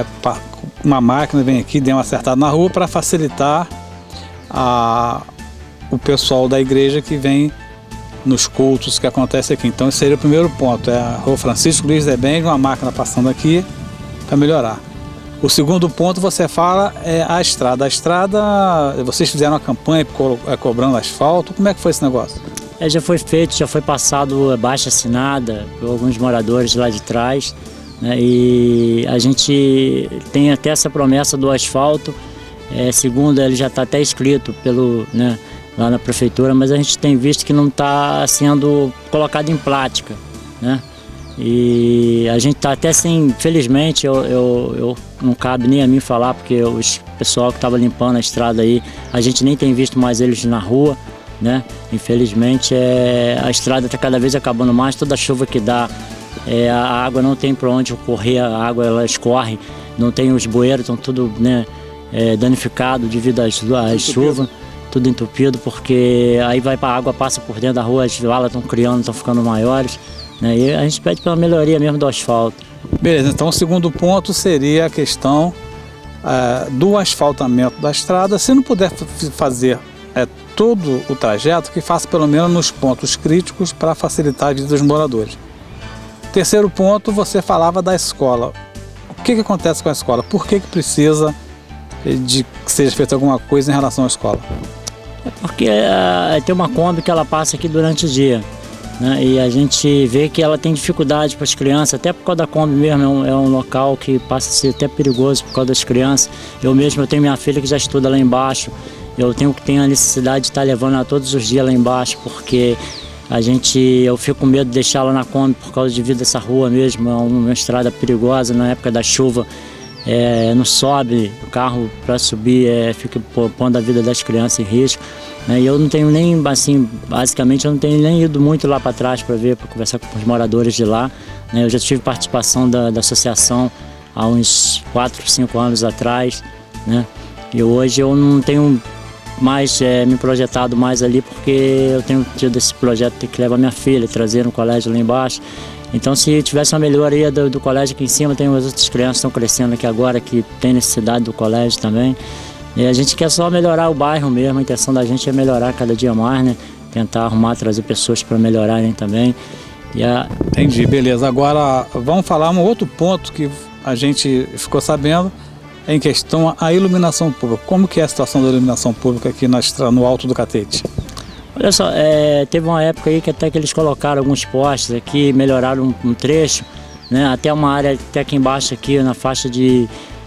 uma máquina, vem aqui, dê uma acertada na rua para facilitar o pessoal da igreja que vem nos cultos que acontecem aqui. Então esse seria o primeiro ponto, é a Rua Francisco Luiz Zebende, uma máquina passando aqui para melhorar. O segundo ponto você fala é a estrada. A estrada, vocês fizeram uma campanha cobrando asfalto, como é que foi esse negócio? Já foi feito, já foi passado baixa assinada por alguns moradores lá de trás, né, e a gente tem até essa promessa do asfalto, segundo ele já está até escrito lá na prefeitura, mas a gente tem visto que não está sendo colocado em prática, né? E a gente está até sem, felizmente, eu não cabe nem a mim falar, porque o pessoal que estava limpando a estrada aí, a gente nem tem visto mais eles na rua, né? Infelizmente a estrada está cada vez acabando mais, toda chuva que dá, a água não tem para onde correr, a água ela escorre, não tem os bueiros, estão tudo, né, danificado devido às chuvas. Tudo entupido, porque aí a água passa por dentro da rua, as valas estão criando, estão ficando maiores, né? E a gente pede pela melhoria mesmo do asfalto. Beleza, então o segundo ponto seria a questão do asfaltamento da estrada. Se não puder fazer todo o trajeto, que faça pelo menos nos pontos críticos para facilitar a vida dos moradores. Terceiro ponto, você falava da escola. O que acontece com a escola? Por que precisa de que seja feita alguma coisa em relação à escola? É porque tem uma Kombi que ela passa aqui durante o dia, né? E a gente vê que ela tem dificuldade para as crianças, até por causa da Kombi mesmo, é um local que passa a ser até perigoso por causa das crianças. Eu tenho minha filha que já estuda lá embaixo, eu tenho a necessidade de estar levando ela todos os dias lá embaixo, porque eu fico com medo de deixar ela na Kombi por causa devido a essa rua mesmo, é uma estrada perigosa na época da chuva. não sobe o carro para subir, fica pondo a vida das crianças em risco. E eu não tenho nem, assim, basicamente eu não tenho nem ido muito lá para trás para conversar com os moradores de lá. Eu já tive participação da associação há uns 4, 5 anos atrás, né? E hoje eu não tenho mais me projetado mais ali, porque eu tenho tido esse projeto que leva minha filha, trazer no colégio lá embaixo. Então, se tivesse uma melhoria do colégio aqui em cima, tem as outras crianças que estão crescendo aqui agora, que tem necessidade do colégio também. E a gente quer só melhorar o bairro mesmo, a intenção da gente é melhorar cada dia mais, né? Tentar arrumar, trazer pessoas para melhorarem também. Entendi, beleza. Agora, vamos falar um outro ponto que a gente ficou sabendo, em questão à iluminação pública. Como que é a situação da iluminação pública aqui no Alto do Catete? Olha só, teve uma época aí que até que eles colocaram alguns postes aqui, melhoraram um trecho, né? Até uma área até aqui embaixo, aqui na faixa de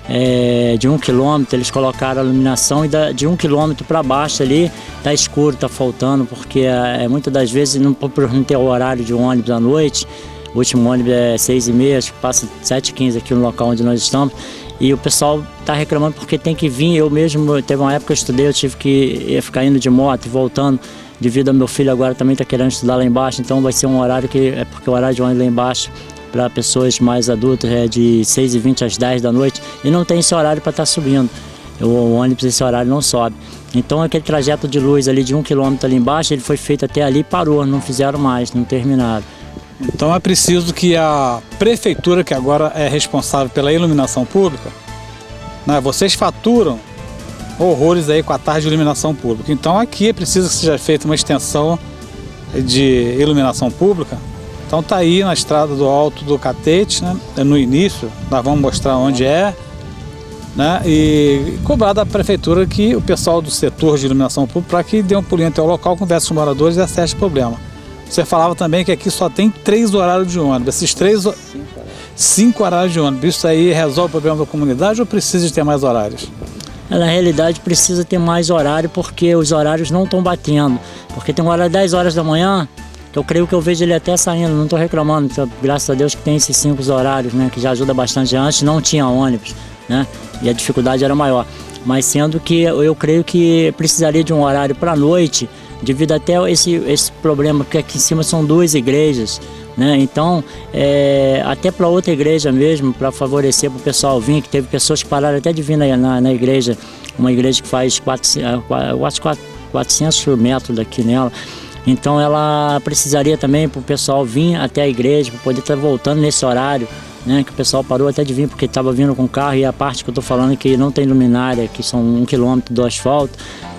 1 quilômetro, eles colocaram a iluminação, e de 1 quilômetro para baixo ali tá escuro, tá faltando, porque muitas das vezes por não ter o horário de ônibus à noite, o último ônibus é 6h30, passa 7h15 aqui no local onde nós estamos, e o pessoal está reclamando porque tem que vir. Eu mesmo, teve uma época que eu estudei, eu tive que ficar indo de moto e voltando, devido ao meu filho agora também está querendo estudar lá embaixo, então vai ser um horário porque o horário de ônibus lá embaixo para pessoas mais adultas é de 6h20 às 10 da noite, e não tem esse horário para estar subindo. O ônibus, esse horário não sobe. Então aquele trajeto de luz ali de 1 quilômetro ali embaixo, ele foi feito até ali e parou, não fizeram mais, não terminaram. Então é preciso que a prefeitura, que agora é responsável pela iluminação pública, né, vocês faturam horrores aí com a taxa de iluminação pública. Então aqui é preciso que seja feita uma extensão de iluminação pública. Então tá aí na estrada do Alto do Catete, né, no início, nós vamos mostrar onde é, né, e cobrar da prefeitura que o pessoal do setor de iluminação pública, para que dê um pulinho até o local, converse com os moradores e acerte o problema. Você falava também que aqui só tem 3 horários de ônibus. Esses 5 horários de ônibus, isso aí resolve o problema da comunidade ou precisa de ter mais horários? Na realidade precisa ter mais horário, porque os horários não estão batendo. Porque tem um horário 10 horas da manhã, que eu creio que eu vejo ele até saindo, não estou reclamando. Então, graças a Deus que tem esses 5 horários, né, que já ajuda bastante. Antes não tinha ônibus, né, e a dificuldade era maior. Mas sendo que eu creio que precisaria de um horário para a noite, devido até esse problema, porque aqui em cima são 2 igrejas, né? Então, até para outra igreja mesmo, para favorecer para o pessoal vir, que teve pessoas que pararam até de vir na igreja, uma igreja que faz 400 metros daqui nela. Então ela precisaria também para o pessoal vir até a igreja, para poder estar voltando nesse horário, né, que o pessoal parou até de vir porque estava vindo com carro, e a parte que eu estou falando que não tem luminária, que são 1 quilômetro do asfalto,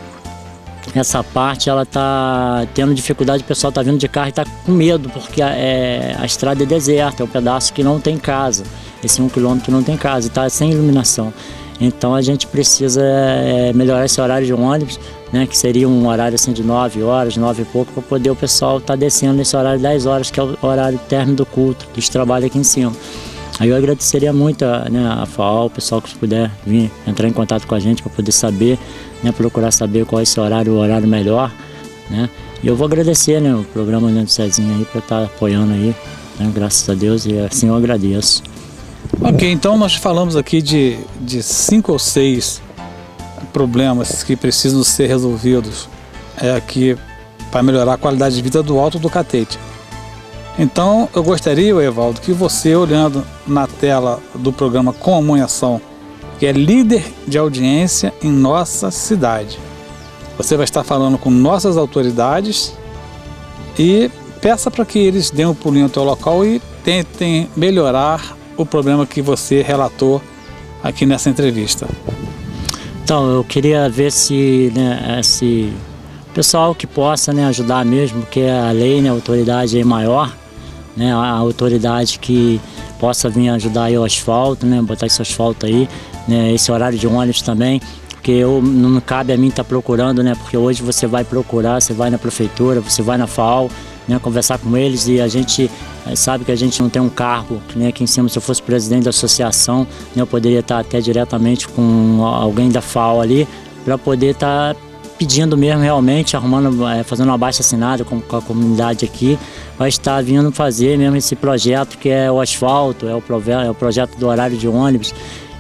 essa parte ela está tendo dificuldade, o pessoal está vindo de carro e está com medo, porque a estrada é deserta, é um pedaço que não tem casa, esse 1 quilômetro não tem casa, e está sem iluminação. Então a gente precisa melhorar esse horário de ônibus, né, que seria um horário assim de 9 horas, 9 e pouco, para poder o pessoal estar descendo nesse horário de 10 horas, que é o horário término do culto, dos trabalhos aqui em cima. Aí eu agradeceria muito a FAO, o pessoal que puder vir entrar em contato com a gente para poder saber, né, procurar saber qual é esse horário, o horário melhor, né. E eu vou agradecer, né, o programa do Cezinha aí para estar apoiando aí, né, graças a Deus, e assim eu agradeço. Ok, então nós falamos aqui de 5 ou 6 problemas que precisam ser resolvidos aqui para melhorar a qualidade de vida do Alto do Catete. Então eu gostaria, Evaldo, que você, olhando na tela do programa Comunhação, que é líder de audiência em nossa cidade, você vai estar falando com nossas autoridades e peça para que eles deem um pulinho até o local e tentem melhorar o problema que você relatou aqui nessa entrevista. Então, eu queria ver se, né, esse pessoal que possa, né, ajudar mesmo, porque a lei, né, a autoridade é maior, né, a autoridade que possa vir ajudar aí o asfalto, né, botar esse asfalto aí, né, esse horário de ônibus também, porque não cabe a mim estar procurando, né, porque hoje você vai procurar, você vai na prefeitura, você vai na FAO, né, conversar com eles, e a gente sabe que a gente não tem um cargo, que nem aqui em cima, se eu fosse presidente da associação, né, eu poderia estar até diretamente com alguém da FAO ali, para poder estar pedindo mesmo realmente, arrumando, fazendo uma abaixo-assinada com a comunidade aqui, vai estar vindo fazer mesmo esse projeto que é o asfalto, é o projeto do horário de ônibus,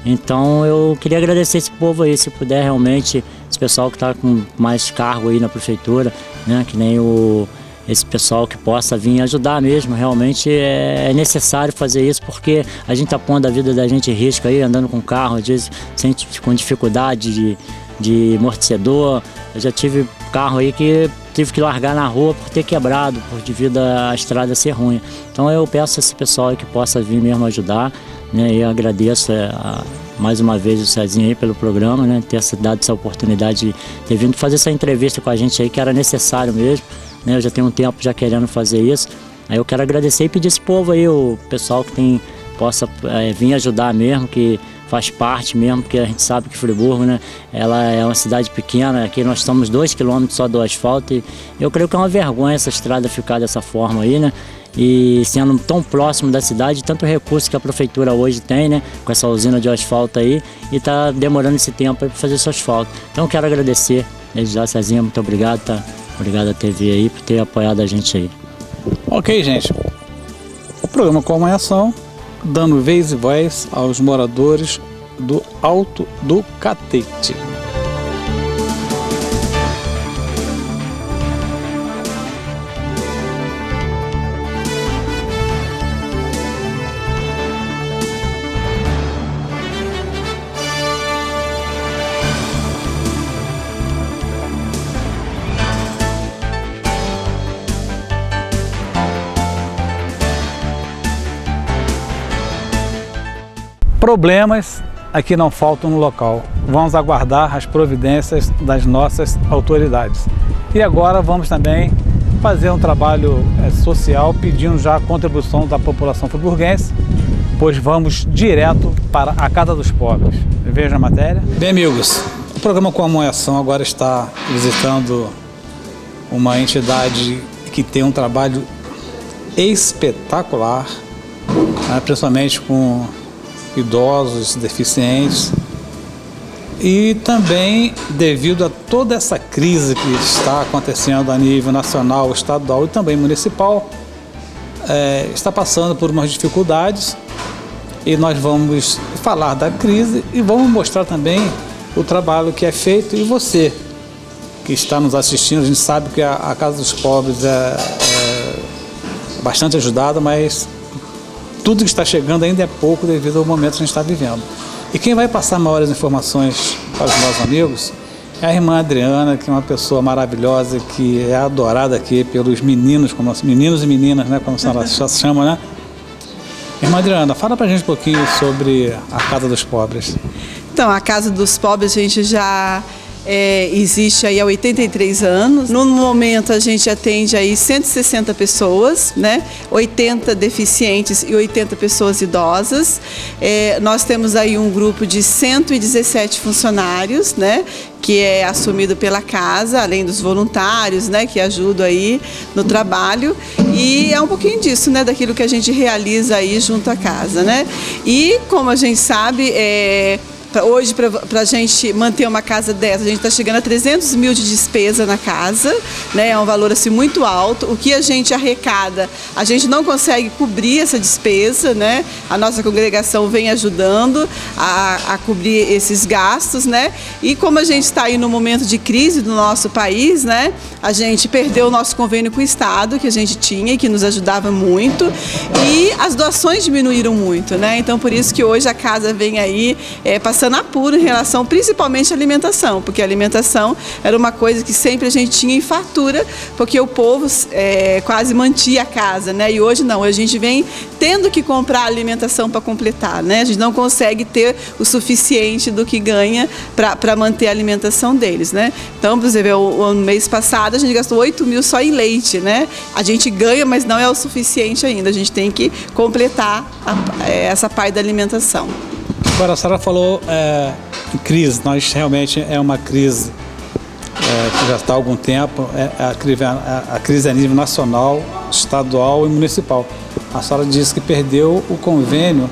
Então eu queria agradecer esse povo aí, se puder realmente, esse pessoal que está com mais cargo aí na prefeitura, né, que nem esse pessoal que possa vir ajudar mesmo. Realmente é necessário fazer isso, porque a gente está pondo a vida da gente em risco aí, andando com carro, às vezes com dificuldade de amortecedor. Eu já tive carro aí que tive que largar na rua por ter quebrado, devido à estrada ser ruim. Então eu peço a esse pessoal aí que possa vir mesmo ajudar, né, e eu agradeço mais uma vez o Cezinho aí pelo programa, né, ter dado essa oportunidade de ter vindo fazer essa entrevista com a gente aí, que era necessário mesmo, né, eu já tenho um tempo já querendo fazer isso. Aí eu quero agradecer e pedir esse povo aí, o pessoal que possa vir ajudar mesmo, que faz parte mesmo, porque a gente sabe que Friburgo, né, ela é uma cidade pequena, aqui nós estamos 2 quilômetros só do asfalto, e eu creio que é uma vergonha essa estrada ficar dessa forma aí, né, e sendo tão próximo da cidade, tanto recurso que a prefeitura hoje tem, né, com essa usina de asfalto aí, e tá demorando esse tempo para fazer esse asfalto. Então eu quero agradecer, desde já, Cezinha, muito obrigado, tá? Obrigado à TV aí por ter apoiado a gente aí. Ok, gente, o programa Como em Ação, dando vez e voz aos moradores do Alto do Catete. Problemas aqui não faltam no local. Vamos aguardar as providências das nossas autoridades. E agora vamos também fazer um trabalho social, pedindo já a contribuição da população friburguense, pois vamos direto para a Casa dos Pobres. Veja a matéria. Bem, amigos, o programa Como em Ação agora está visitando uma entidade que tem um trabalho espetacular, principalmente com idosos, deficientes, e também devido a toda essa crise que está acontecendo a nível nacional, estadual e também municipal, está passando por umas dificuldades, e nós vamos falar da crise e vamos mostrar também o trabalho que é feito. E você que está nos assistindo, a gente sabe que a Casa dos Pobres é bastante ajudada, mas tudo que está chegando ainda é pouco devido ao momento que a gente está vivendo. E quem vai passar maiores informações para os nossos amigos é a irmã Adriana, que é uma pessoa maravilhosa, que é adorada aqui pelos meninos, meninos e meninas, né, como a senhora chama, né? Irmã Adriana, fala para a gente um pouquinho sobre a Casa dos Pobres. Então, a Casa dos Pobres a gente já existe aí há 83 anos. No momento a gente atende aí 160 pessoas, né? 80 deficientes e 80 pessoas idosas. Nós temos aí um grupo de 117 funcionários, né? Que é assumido pela casa, além dos voluntários, né, que ajudam aí no trabalho, e é um pouquinho disso, né, daquilo que a gente realiza aí junto à casa, né? E como a gente sabe, hoje, para a gente manter uma casa dessa, a gente está chegando a 300 mil de despesa na casa, né? É um valor assim muito alto. O que a gente arrecada, a gente não consegue cobrir essa despesa, né? A nossa congregação vem ajudando a cobrir esses gastos, né? E como a gente está aí no momento de crise do nosso país, né? A gente perdeu o nosso convênio com o Estado, que a gente tinha e que nos ajudava muito, e as doações diminuíram muito, né? Então, por isso que hoje a casa vem aí passando apuro em relação principalmente à alimentação, porque a alimentação era uma coisa que sempre a gente tinha em fartura, porque o povo quase mantia a casa, né? E hoje não, a gente vem tendo que comprar alimentação para completar, né? A gente não consegue ter o suficiente do que ganha para manter a alimentação deles, né? Então, por exemplo, no mês passado a gente gastou 8 mil só em leite, né? A gente ganha, mas não é o suficiente ainda, a gente tem que completar essa parte da alimentação. Agora, a senhora falou em crise. Nós realmente é uma crise que já está há algum tempo. A crise é a nível nacional, estadual e municipal. A senhora disse que perdeu o convênio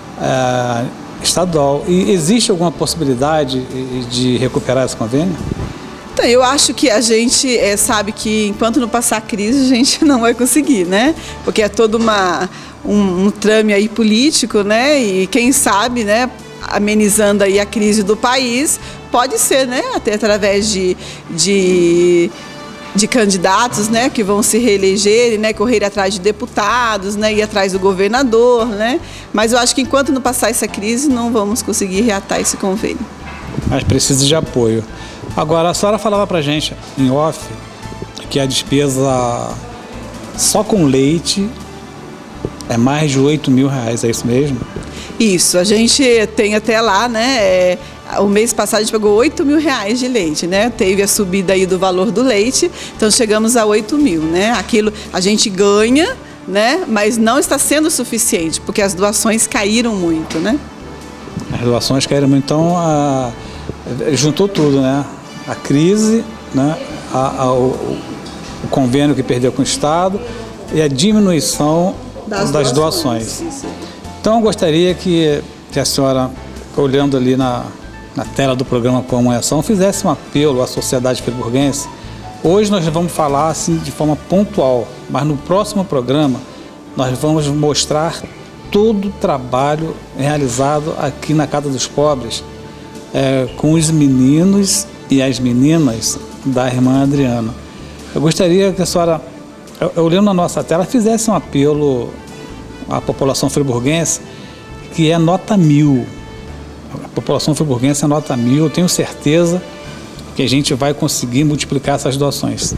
estadual. E existe alguma possibilidade de recuperar esse convênio? Então, eu acho que a gente sabe que enquanto não passar a crise, a gente não vai conseguir, né? Porque é todo um trame aí político, né? E quem sabe, né? amenizando aí a crise do país, pode ser, né, até através de candidatos, né, que vão se reelegerem, né, correr atrás de deputados, né, ir atrás do governador, né, mas eu acho que enquanto não passar essa crise, não vamos conseguir reatar esse convênio. Mas precisa de apoio. Agora, a senhora falava pra gente, em off, que a despesa só com leite é mais de R$8 mil, é isso mesmo? Isso, a gente tem até lá, né, o mês passado a gente pagou R$8 mil de leite, né? Teve a subida aí do valor do leite, então chegamos a 8 mil, né? Aquilo a gente ganha, né? Mas não está sendo suficiente, porque as doações caíram muito, né? As doações caíram muito, então juntou tudo, né? A crise, né? O convênio que perdeu com o Estado e a diminuição das doações. Então eu gostaria que a senhora, olhando ali na tela do programa Como é Ação, fizesse um apelo à sociedade friburguense. Hoje nós vamos falar assim de forma pontual, mas no próximo programa nós vamos mostrar todo o trabalho realizado aqui na Casa dos Pobres com os meninos e as meninas da irmã Adriana. Eu gostaria que a senhora, olhando na nossa tela, fizesse um apelo à população friburguense, que é nota 1000. A população friburguense é nota 1000, eu tenho certeza que a gente vai conseguir multiplicar essas doações.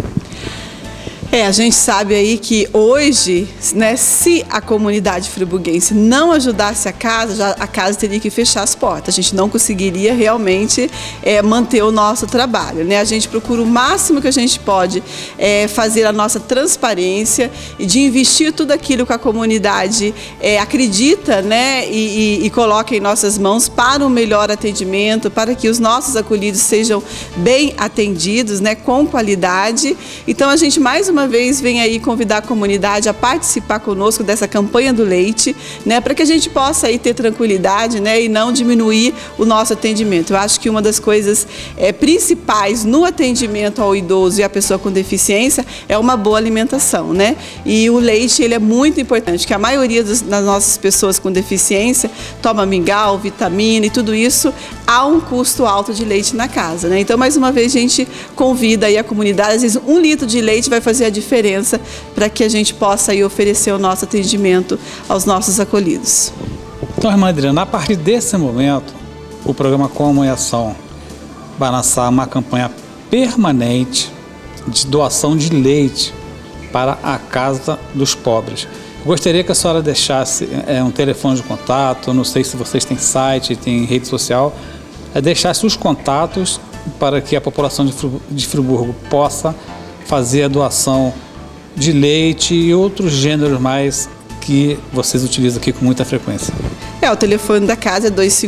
A gente sabe aí que hoje, né, se a comunidade friburguense não ajudasse a casa teria que fechar as portas. A gente não conseguiria realmente manter o nosso trabalho, né? A gente procura o máximo que a gente pode fazer a nossa transparência e de investir tudo aquilo que a comunidade acredita, né, e coloca em nossas mãos para um melhor atendimento, para que os nossos acolhidos sejam bem atendidos, né, com qualidade. Então a gente mais uma vez vem aí convidar a comunidade a participar conosco dessa campanha do leite, né, para que a gente possa aí ter tranquilidade, né, e não diminuir o nosso atendimento. Eu acho que uma das coisas principais no atendimento ao idoso e à pessoa com deficiência é uma boa alimentação, né? E o leite, ele é muito importante, que a maioria das nossas pessoas com deficiência toma mingau, vitamina e tudo isso, há um custo alto de leite na casa, né? Então, mais uma vez, a gente convida aí a comunidade, às vezes 1 litro de leite vai fazer a diferença para que a gente possa aí oferecer o nosso atendimento aos nossos acolhidos. Então, irmã Adriana, a partir desse momento, o programa Como é Ação vai lançar uma campanha permanente de doação de leite para a Casa dos Pobres. Eu gostaria que a senhora deixasse um telefone de contato, não sei se vocês têm site, têm rede social, deixasse os contatos para que a população de Friburgo possa fazer a doação de leite e outros gêneros mais que vocês utilizam aqui com muita frequência. O telefone da casa é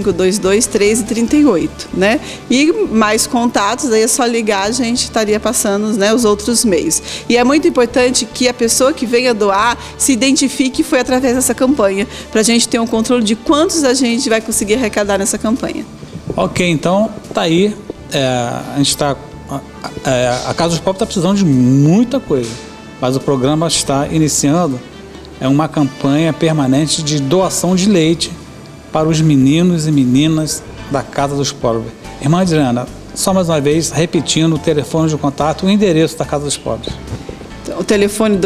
2522-1338, né? E mais contatos, aí é só ligar, a gente estaria passando, né, os outros meios. E é muito importante que a pessoa que venha doar se identifique que foi através dessa campanha, para a gente ter um controle de quantos a gente vai conseguir arrecadar nessa campanha. Ok, então tá aí, a gente está... a Casa dos Pobres está precisando de muita coisa, mas o programa está iniciando uma campanha permanente de doação de leite para os meninos e meninas da Casa dos Pobres. Irmã Adriana, só mais uma vez, repetindo o telefone de contato, o endereço da Casa dos Pobres. O telefone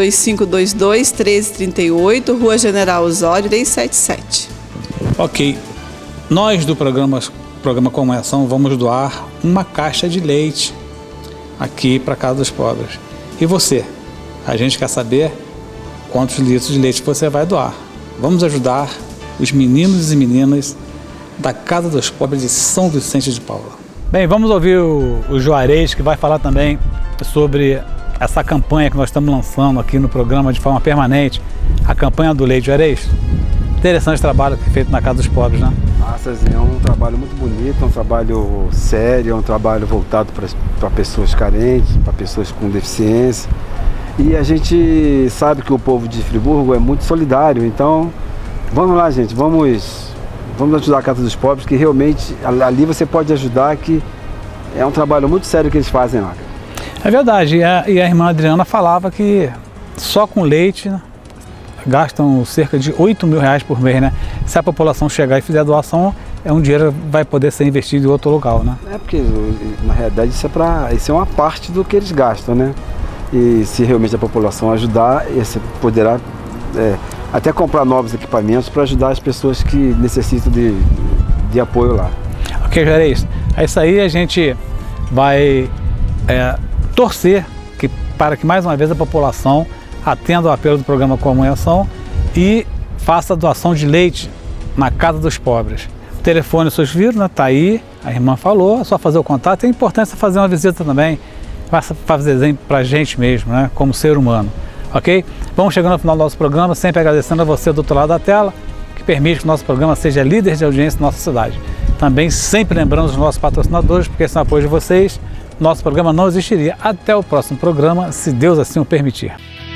2522-1338, Rua General Osório, 377. Ok, nós do programa Como é Ação vamos doar uma caixa de leite aqui para a Casa dos Pobres. E você? A gente quer saber quantos litros de leite você vai doar. Vamos ajudar os meninos e meninas da Casa dos Pobres de São Vicente de Paula. Bem, vamos ouvir o Juarez, que vai falar também sobre essa campanha que nós estamos lançando aqui no programa de forma permanente, a campanha do leite. Juarez, interessante trabalho que é feito na Casa dos Pobres, né? É um trabalho muito bonito, é um trabalho sério, é um trabalho voltado para pessoas carentes, para pessoas com deficiência. E a gente sabe que o povo de Friburgo é muito solidário, então vamos lá, gente, vamos ajudar a Casa dos Pobres, que realmente ali você pode ajudar, que é um trabalho muito sério que eles fazem lá. É verdade, e a irmã Adriana falava que só com leite, né, gastam cerca de R$8 mil por mês, né? Se a população chegar e fizer doação, um dinheiro vai poder ser investido em outro local, né? É porque, na realidade, isso é uma parte do que eles gastam, né? E se realmente a população ajudar, você poderá até comprar novos equipamentos para ajudar as pessoas que necessitam de apoio lá. Ok, Juarez, é isso aí. A gente vai torcer para que mais uma vez a população atenda ao apelo do programa Comunhão e faça a doação de leite na Casa dos Pobres. O telefone vocês viram, né? Tá aí, a irmã falou, é só fazer o contato. É importante fazer uma visita também, fazer exemplo para a gente mesmo, né? Como ser humano, ok? Vamos chegando ao final do nosso programa, sempre agradecendo a você do outro lado da tela, que permite que o nosso programa seja líder de audiência na nossa cidade. Também sempre lembrando os nossos patrocinadores, porque sem o apoio de vocês, nosso programa não existiria. Até o próximo programa, se Deus assim o permitir.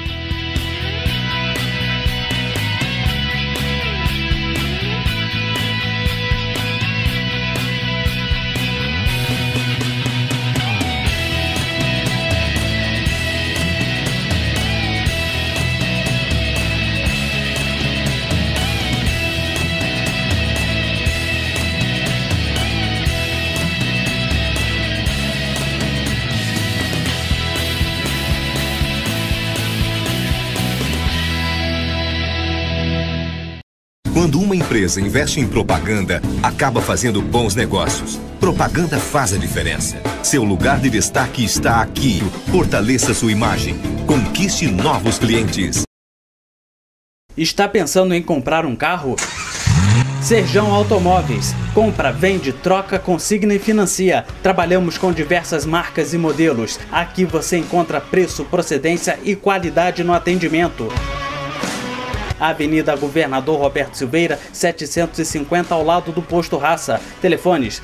Quando uma empresa investe em propaganda, acaba fazendo bons negócios. Propaganda faz a diferença. Seu lugar de destaque está aqui. Fortaleça sua imagem. Conquiste novos clientes. Está pensando em comprar um carro? Serjão Automóveis. Compra, vende, troca, consigna e financia. Trabalhamos com diversas marcas e modelos. Aqui você encontra preço, procedência e qualidade no atendimento. Avenida Governador Roberto Silveira, 750, ao lado do Posto Raça. Telefones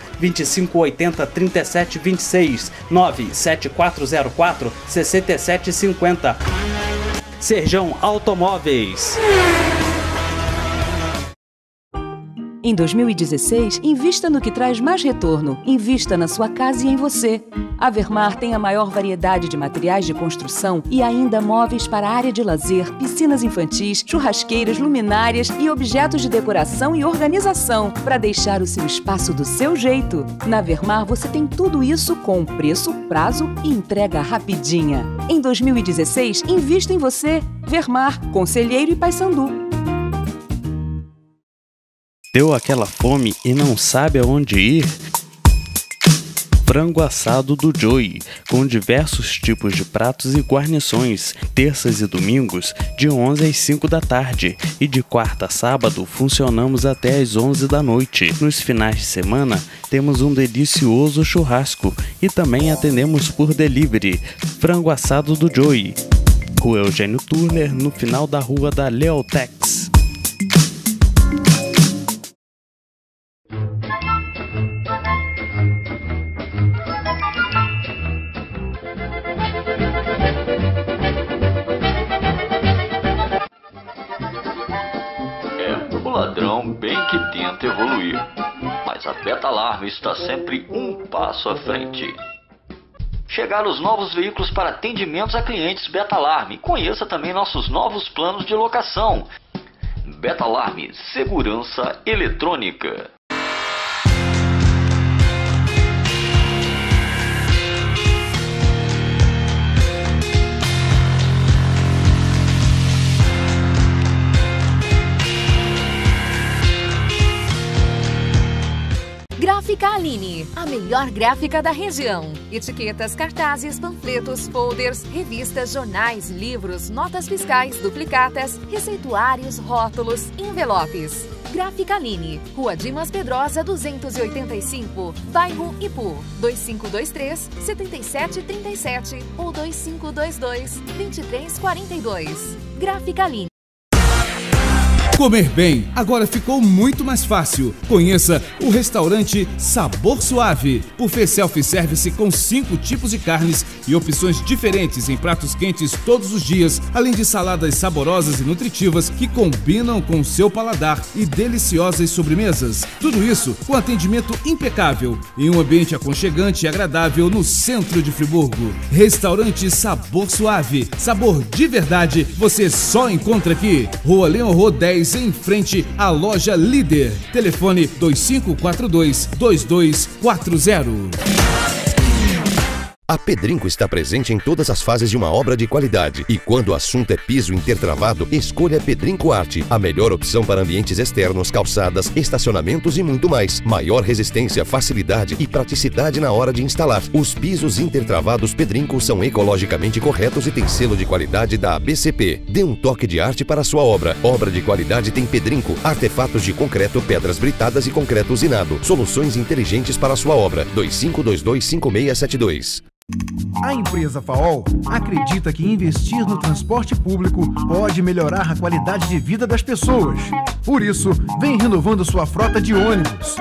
2580-3726, 97404-6750. Serjão Automóveis. Em 2016, invista no que traz mais retorno. Invista na sua casa e em você. A Vermar tem a maior variedade de materiais de construção e ainda móveis para a área de lazer, piscinas infantis, churrasqueiras, luminárias e objetos de decoração e organização para deixar o seu espaço do seu jeito. Na Vermar você tem tudo isso com preço, prazo e entrega rapidinha. Em 2016, invista em você. Vermar, Conselheiro e Paissandu. Deu aquela fome e não sabe aonde ir? Frango assado do Joey, com diversos tipos de pratos e guarnições, terças e domingos, de 11 às 5 da tarde, e de quarta a sábado funcionamos até às 11 da noite. Nos finais de semana, temos um delicioso churrasco e também atendemos por delivery. Frango assado do Joey, Rua Eugênio Turner, no final da Rua da Leotex. O ladrão bem que tenta evoluir, mas a Beta Alarme está sempre um passo à frente. Chegaram os novos veículos para atendimentos a clientes Beta Alarme. Conheça também nossos novos planos de locação. Beta Alarme, segurança eletrônica. Gráfica Aline, a melhor gráfica da região. Etiquetas, cartazes, panfletos, folders, revistas, jornais, livros, notas fiscais, duplicatas, receituários, rótulos, envelopes. Gráfica Aline, Rua Dimas Pedrosa 285, bairro Ipu, 2523-7737 ou 2522-2342. Gráfica Aline. Comer bem agora ficou muito mais fácil. Conheça o restaurante Sabor Suave. Buffet self-service com 5 tipos de carnes e opções diferentes em pratos quentes todos os dias, além de saladas saborosas e nutritivas que combinam com o seu paladar e deliciosas sobremesas. Tudo isso com atendimento impecável em um ambiente aconchegante e agradável no centro de Friburgo. Restaurante Sabor Suave. Sabor de verdade você só encontra aqui. Rua Leão Rô 10, Carnes, em frente à loja Líder. Telefone 2542-2240. A Pedrinco está presente em todas as fases de uma obra de qualidade. E quando o assunto é piso intertravado, escolha Pedrinco Arte. A melhor opção para ambientes externos, calçadas, estacionamentos e muito mais. Maior resistência, facilidade e praticidade na hora de instalar. Os pisos intertravados Pedrinco são ecologicamente corretos e têm selo de qualidade da ABCP. Dê um toque de arte para a sua obra. Obra de qualidade tem Pedrinco. Artefatos de concreto, pedras britadas e concreto usinado. Soluções inteligentes para a sua obra. 2522-5672. A empresa FAOL acredita que investir no transporte público pode melhorar a qualidade de vida das pessoas. Por isso, vem renovando sua frota de ônibus.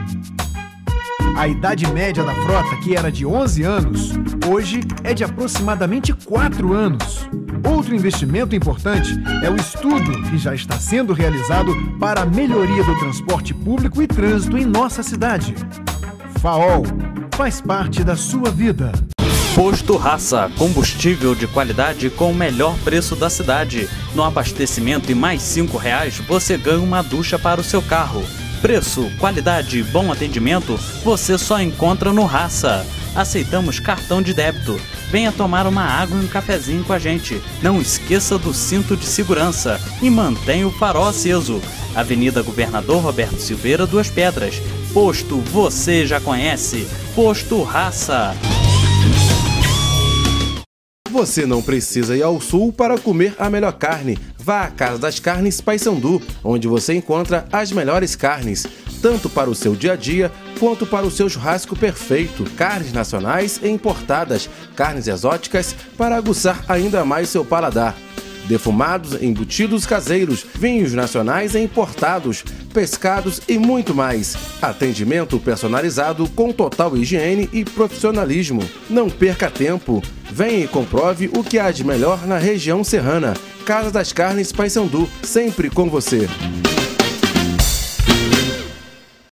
A idade média da frota, que era de 11 anos, hoje é de aproximadamente 4 anos. Outro investimento importante é o estudo que já está sendo realizado para a melhoria do transporte público e trânsito em nossa cidade. FAOL faz parte da sua vida. Posto Raça, combustível de qualidade com o melhor preço da cidade. No abastecimento e mais R$5 você ganha uma ducha para o seu carro. Preço, qualidade e bom atendimento você só encontra no Raça. Aceitamos cartão de débito. Venha tomar uma água e um cafezinho com a gente. Não esqueça do cinto de segurança e mantenha o farol aceso. Avenida Governador Roberto Silveira, 2 Pedras. Posto você já conhece. Posto Raça. Você não precisa ir ao sul para comer a melhor carne. Vá à Casa das Carnes Paysandu, onde você encontra as melhores carnes, tanto para o seu dia a dia quanto para o seu churrasco perfeito. Carnes nacionais e importadas, carnes exóticas para aguçar ainda mais seu paladar. Defumados, embutidos caseiros, vinhos nacionais e importados, pescados e muito mais. Atendimento personalizado com total higiene e profissionalismo. Não perca tempo. Venha e comprove o que há de melhor na região serrana. Casa das Carnes Paysandu, sempre com você.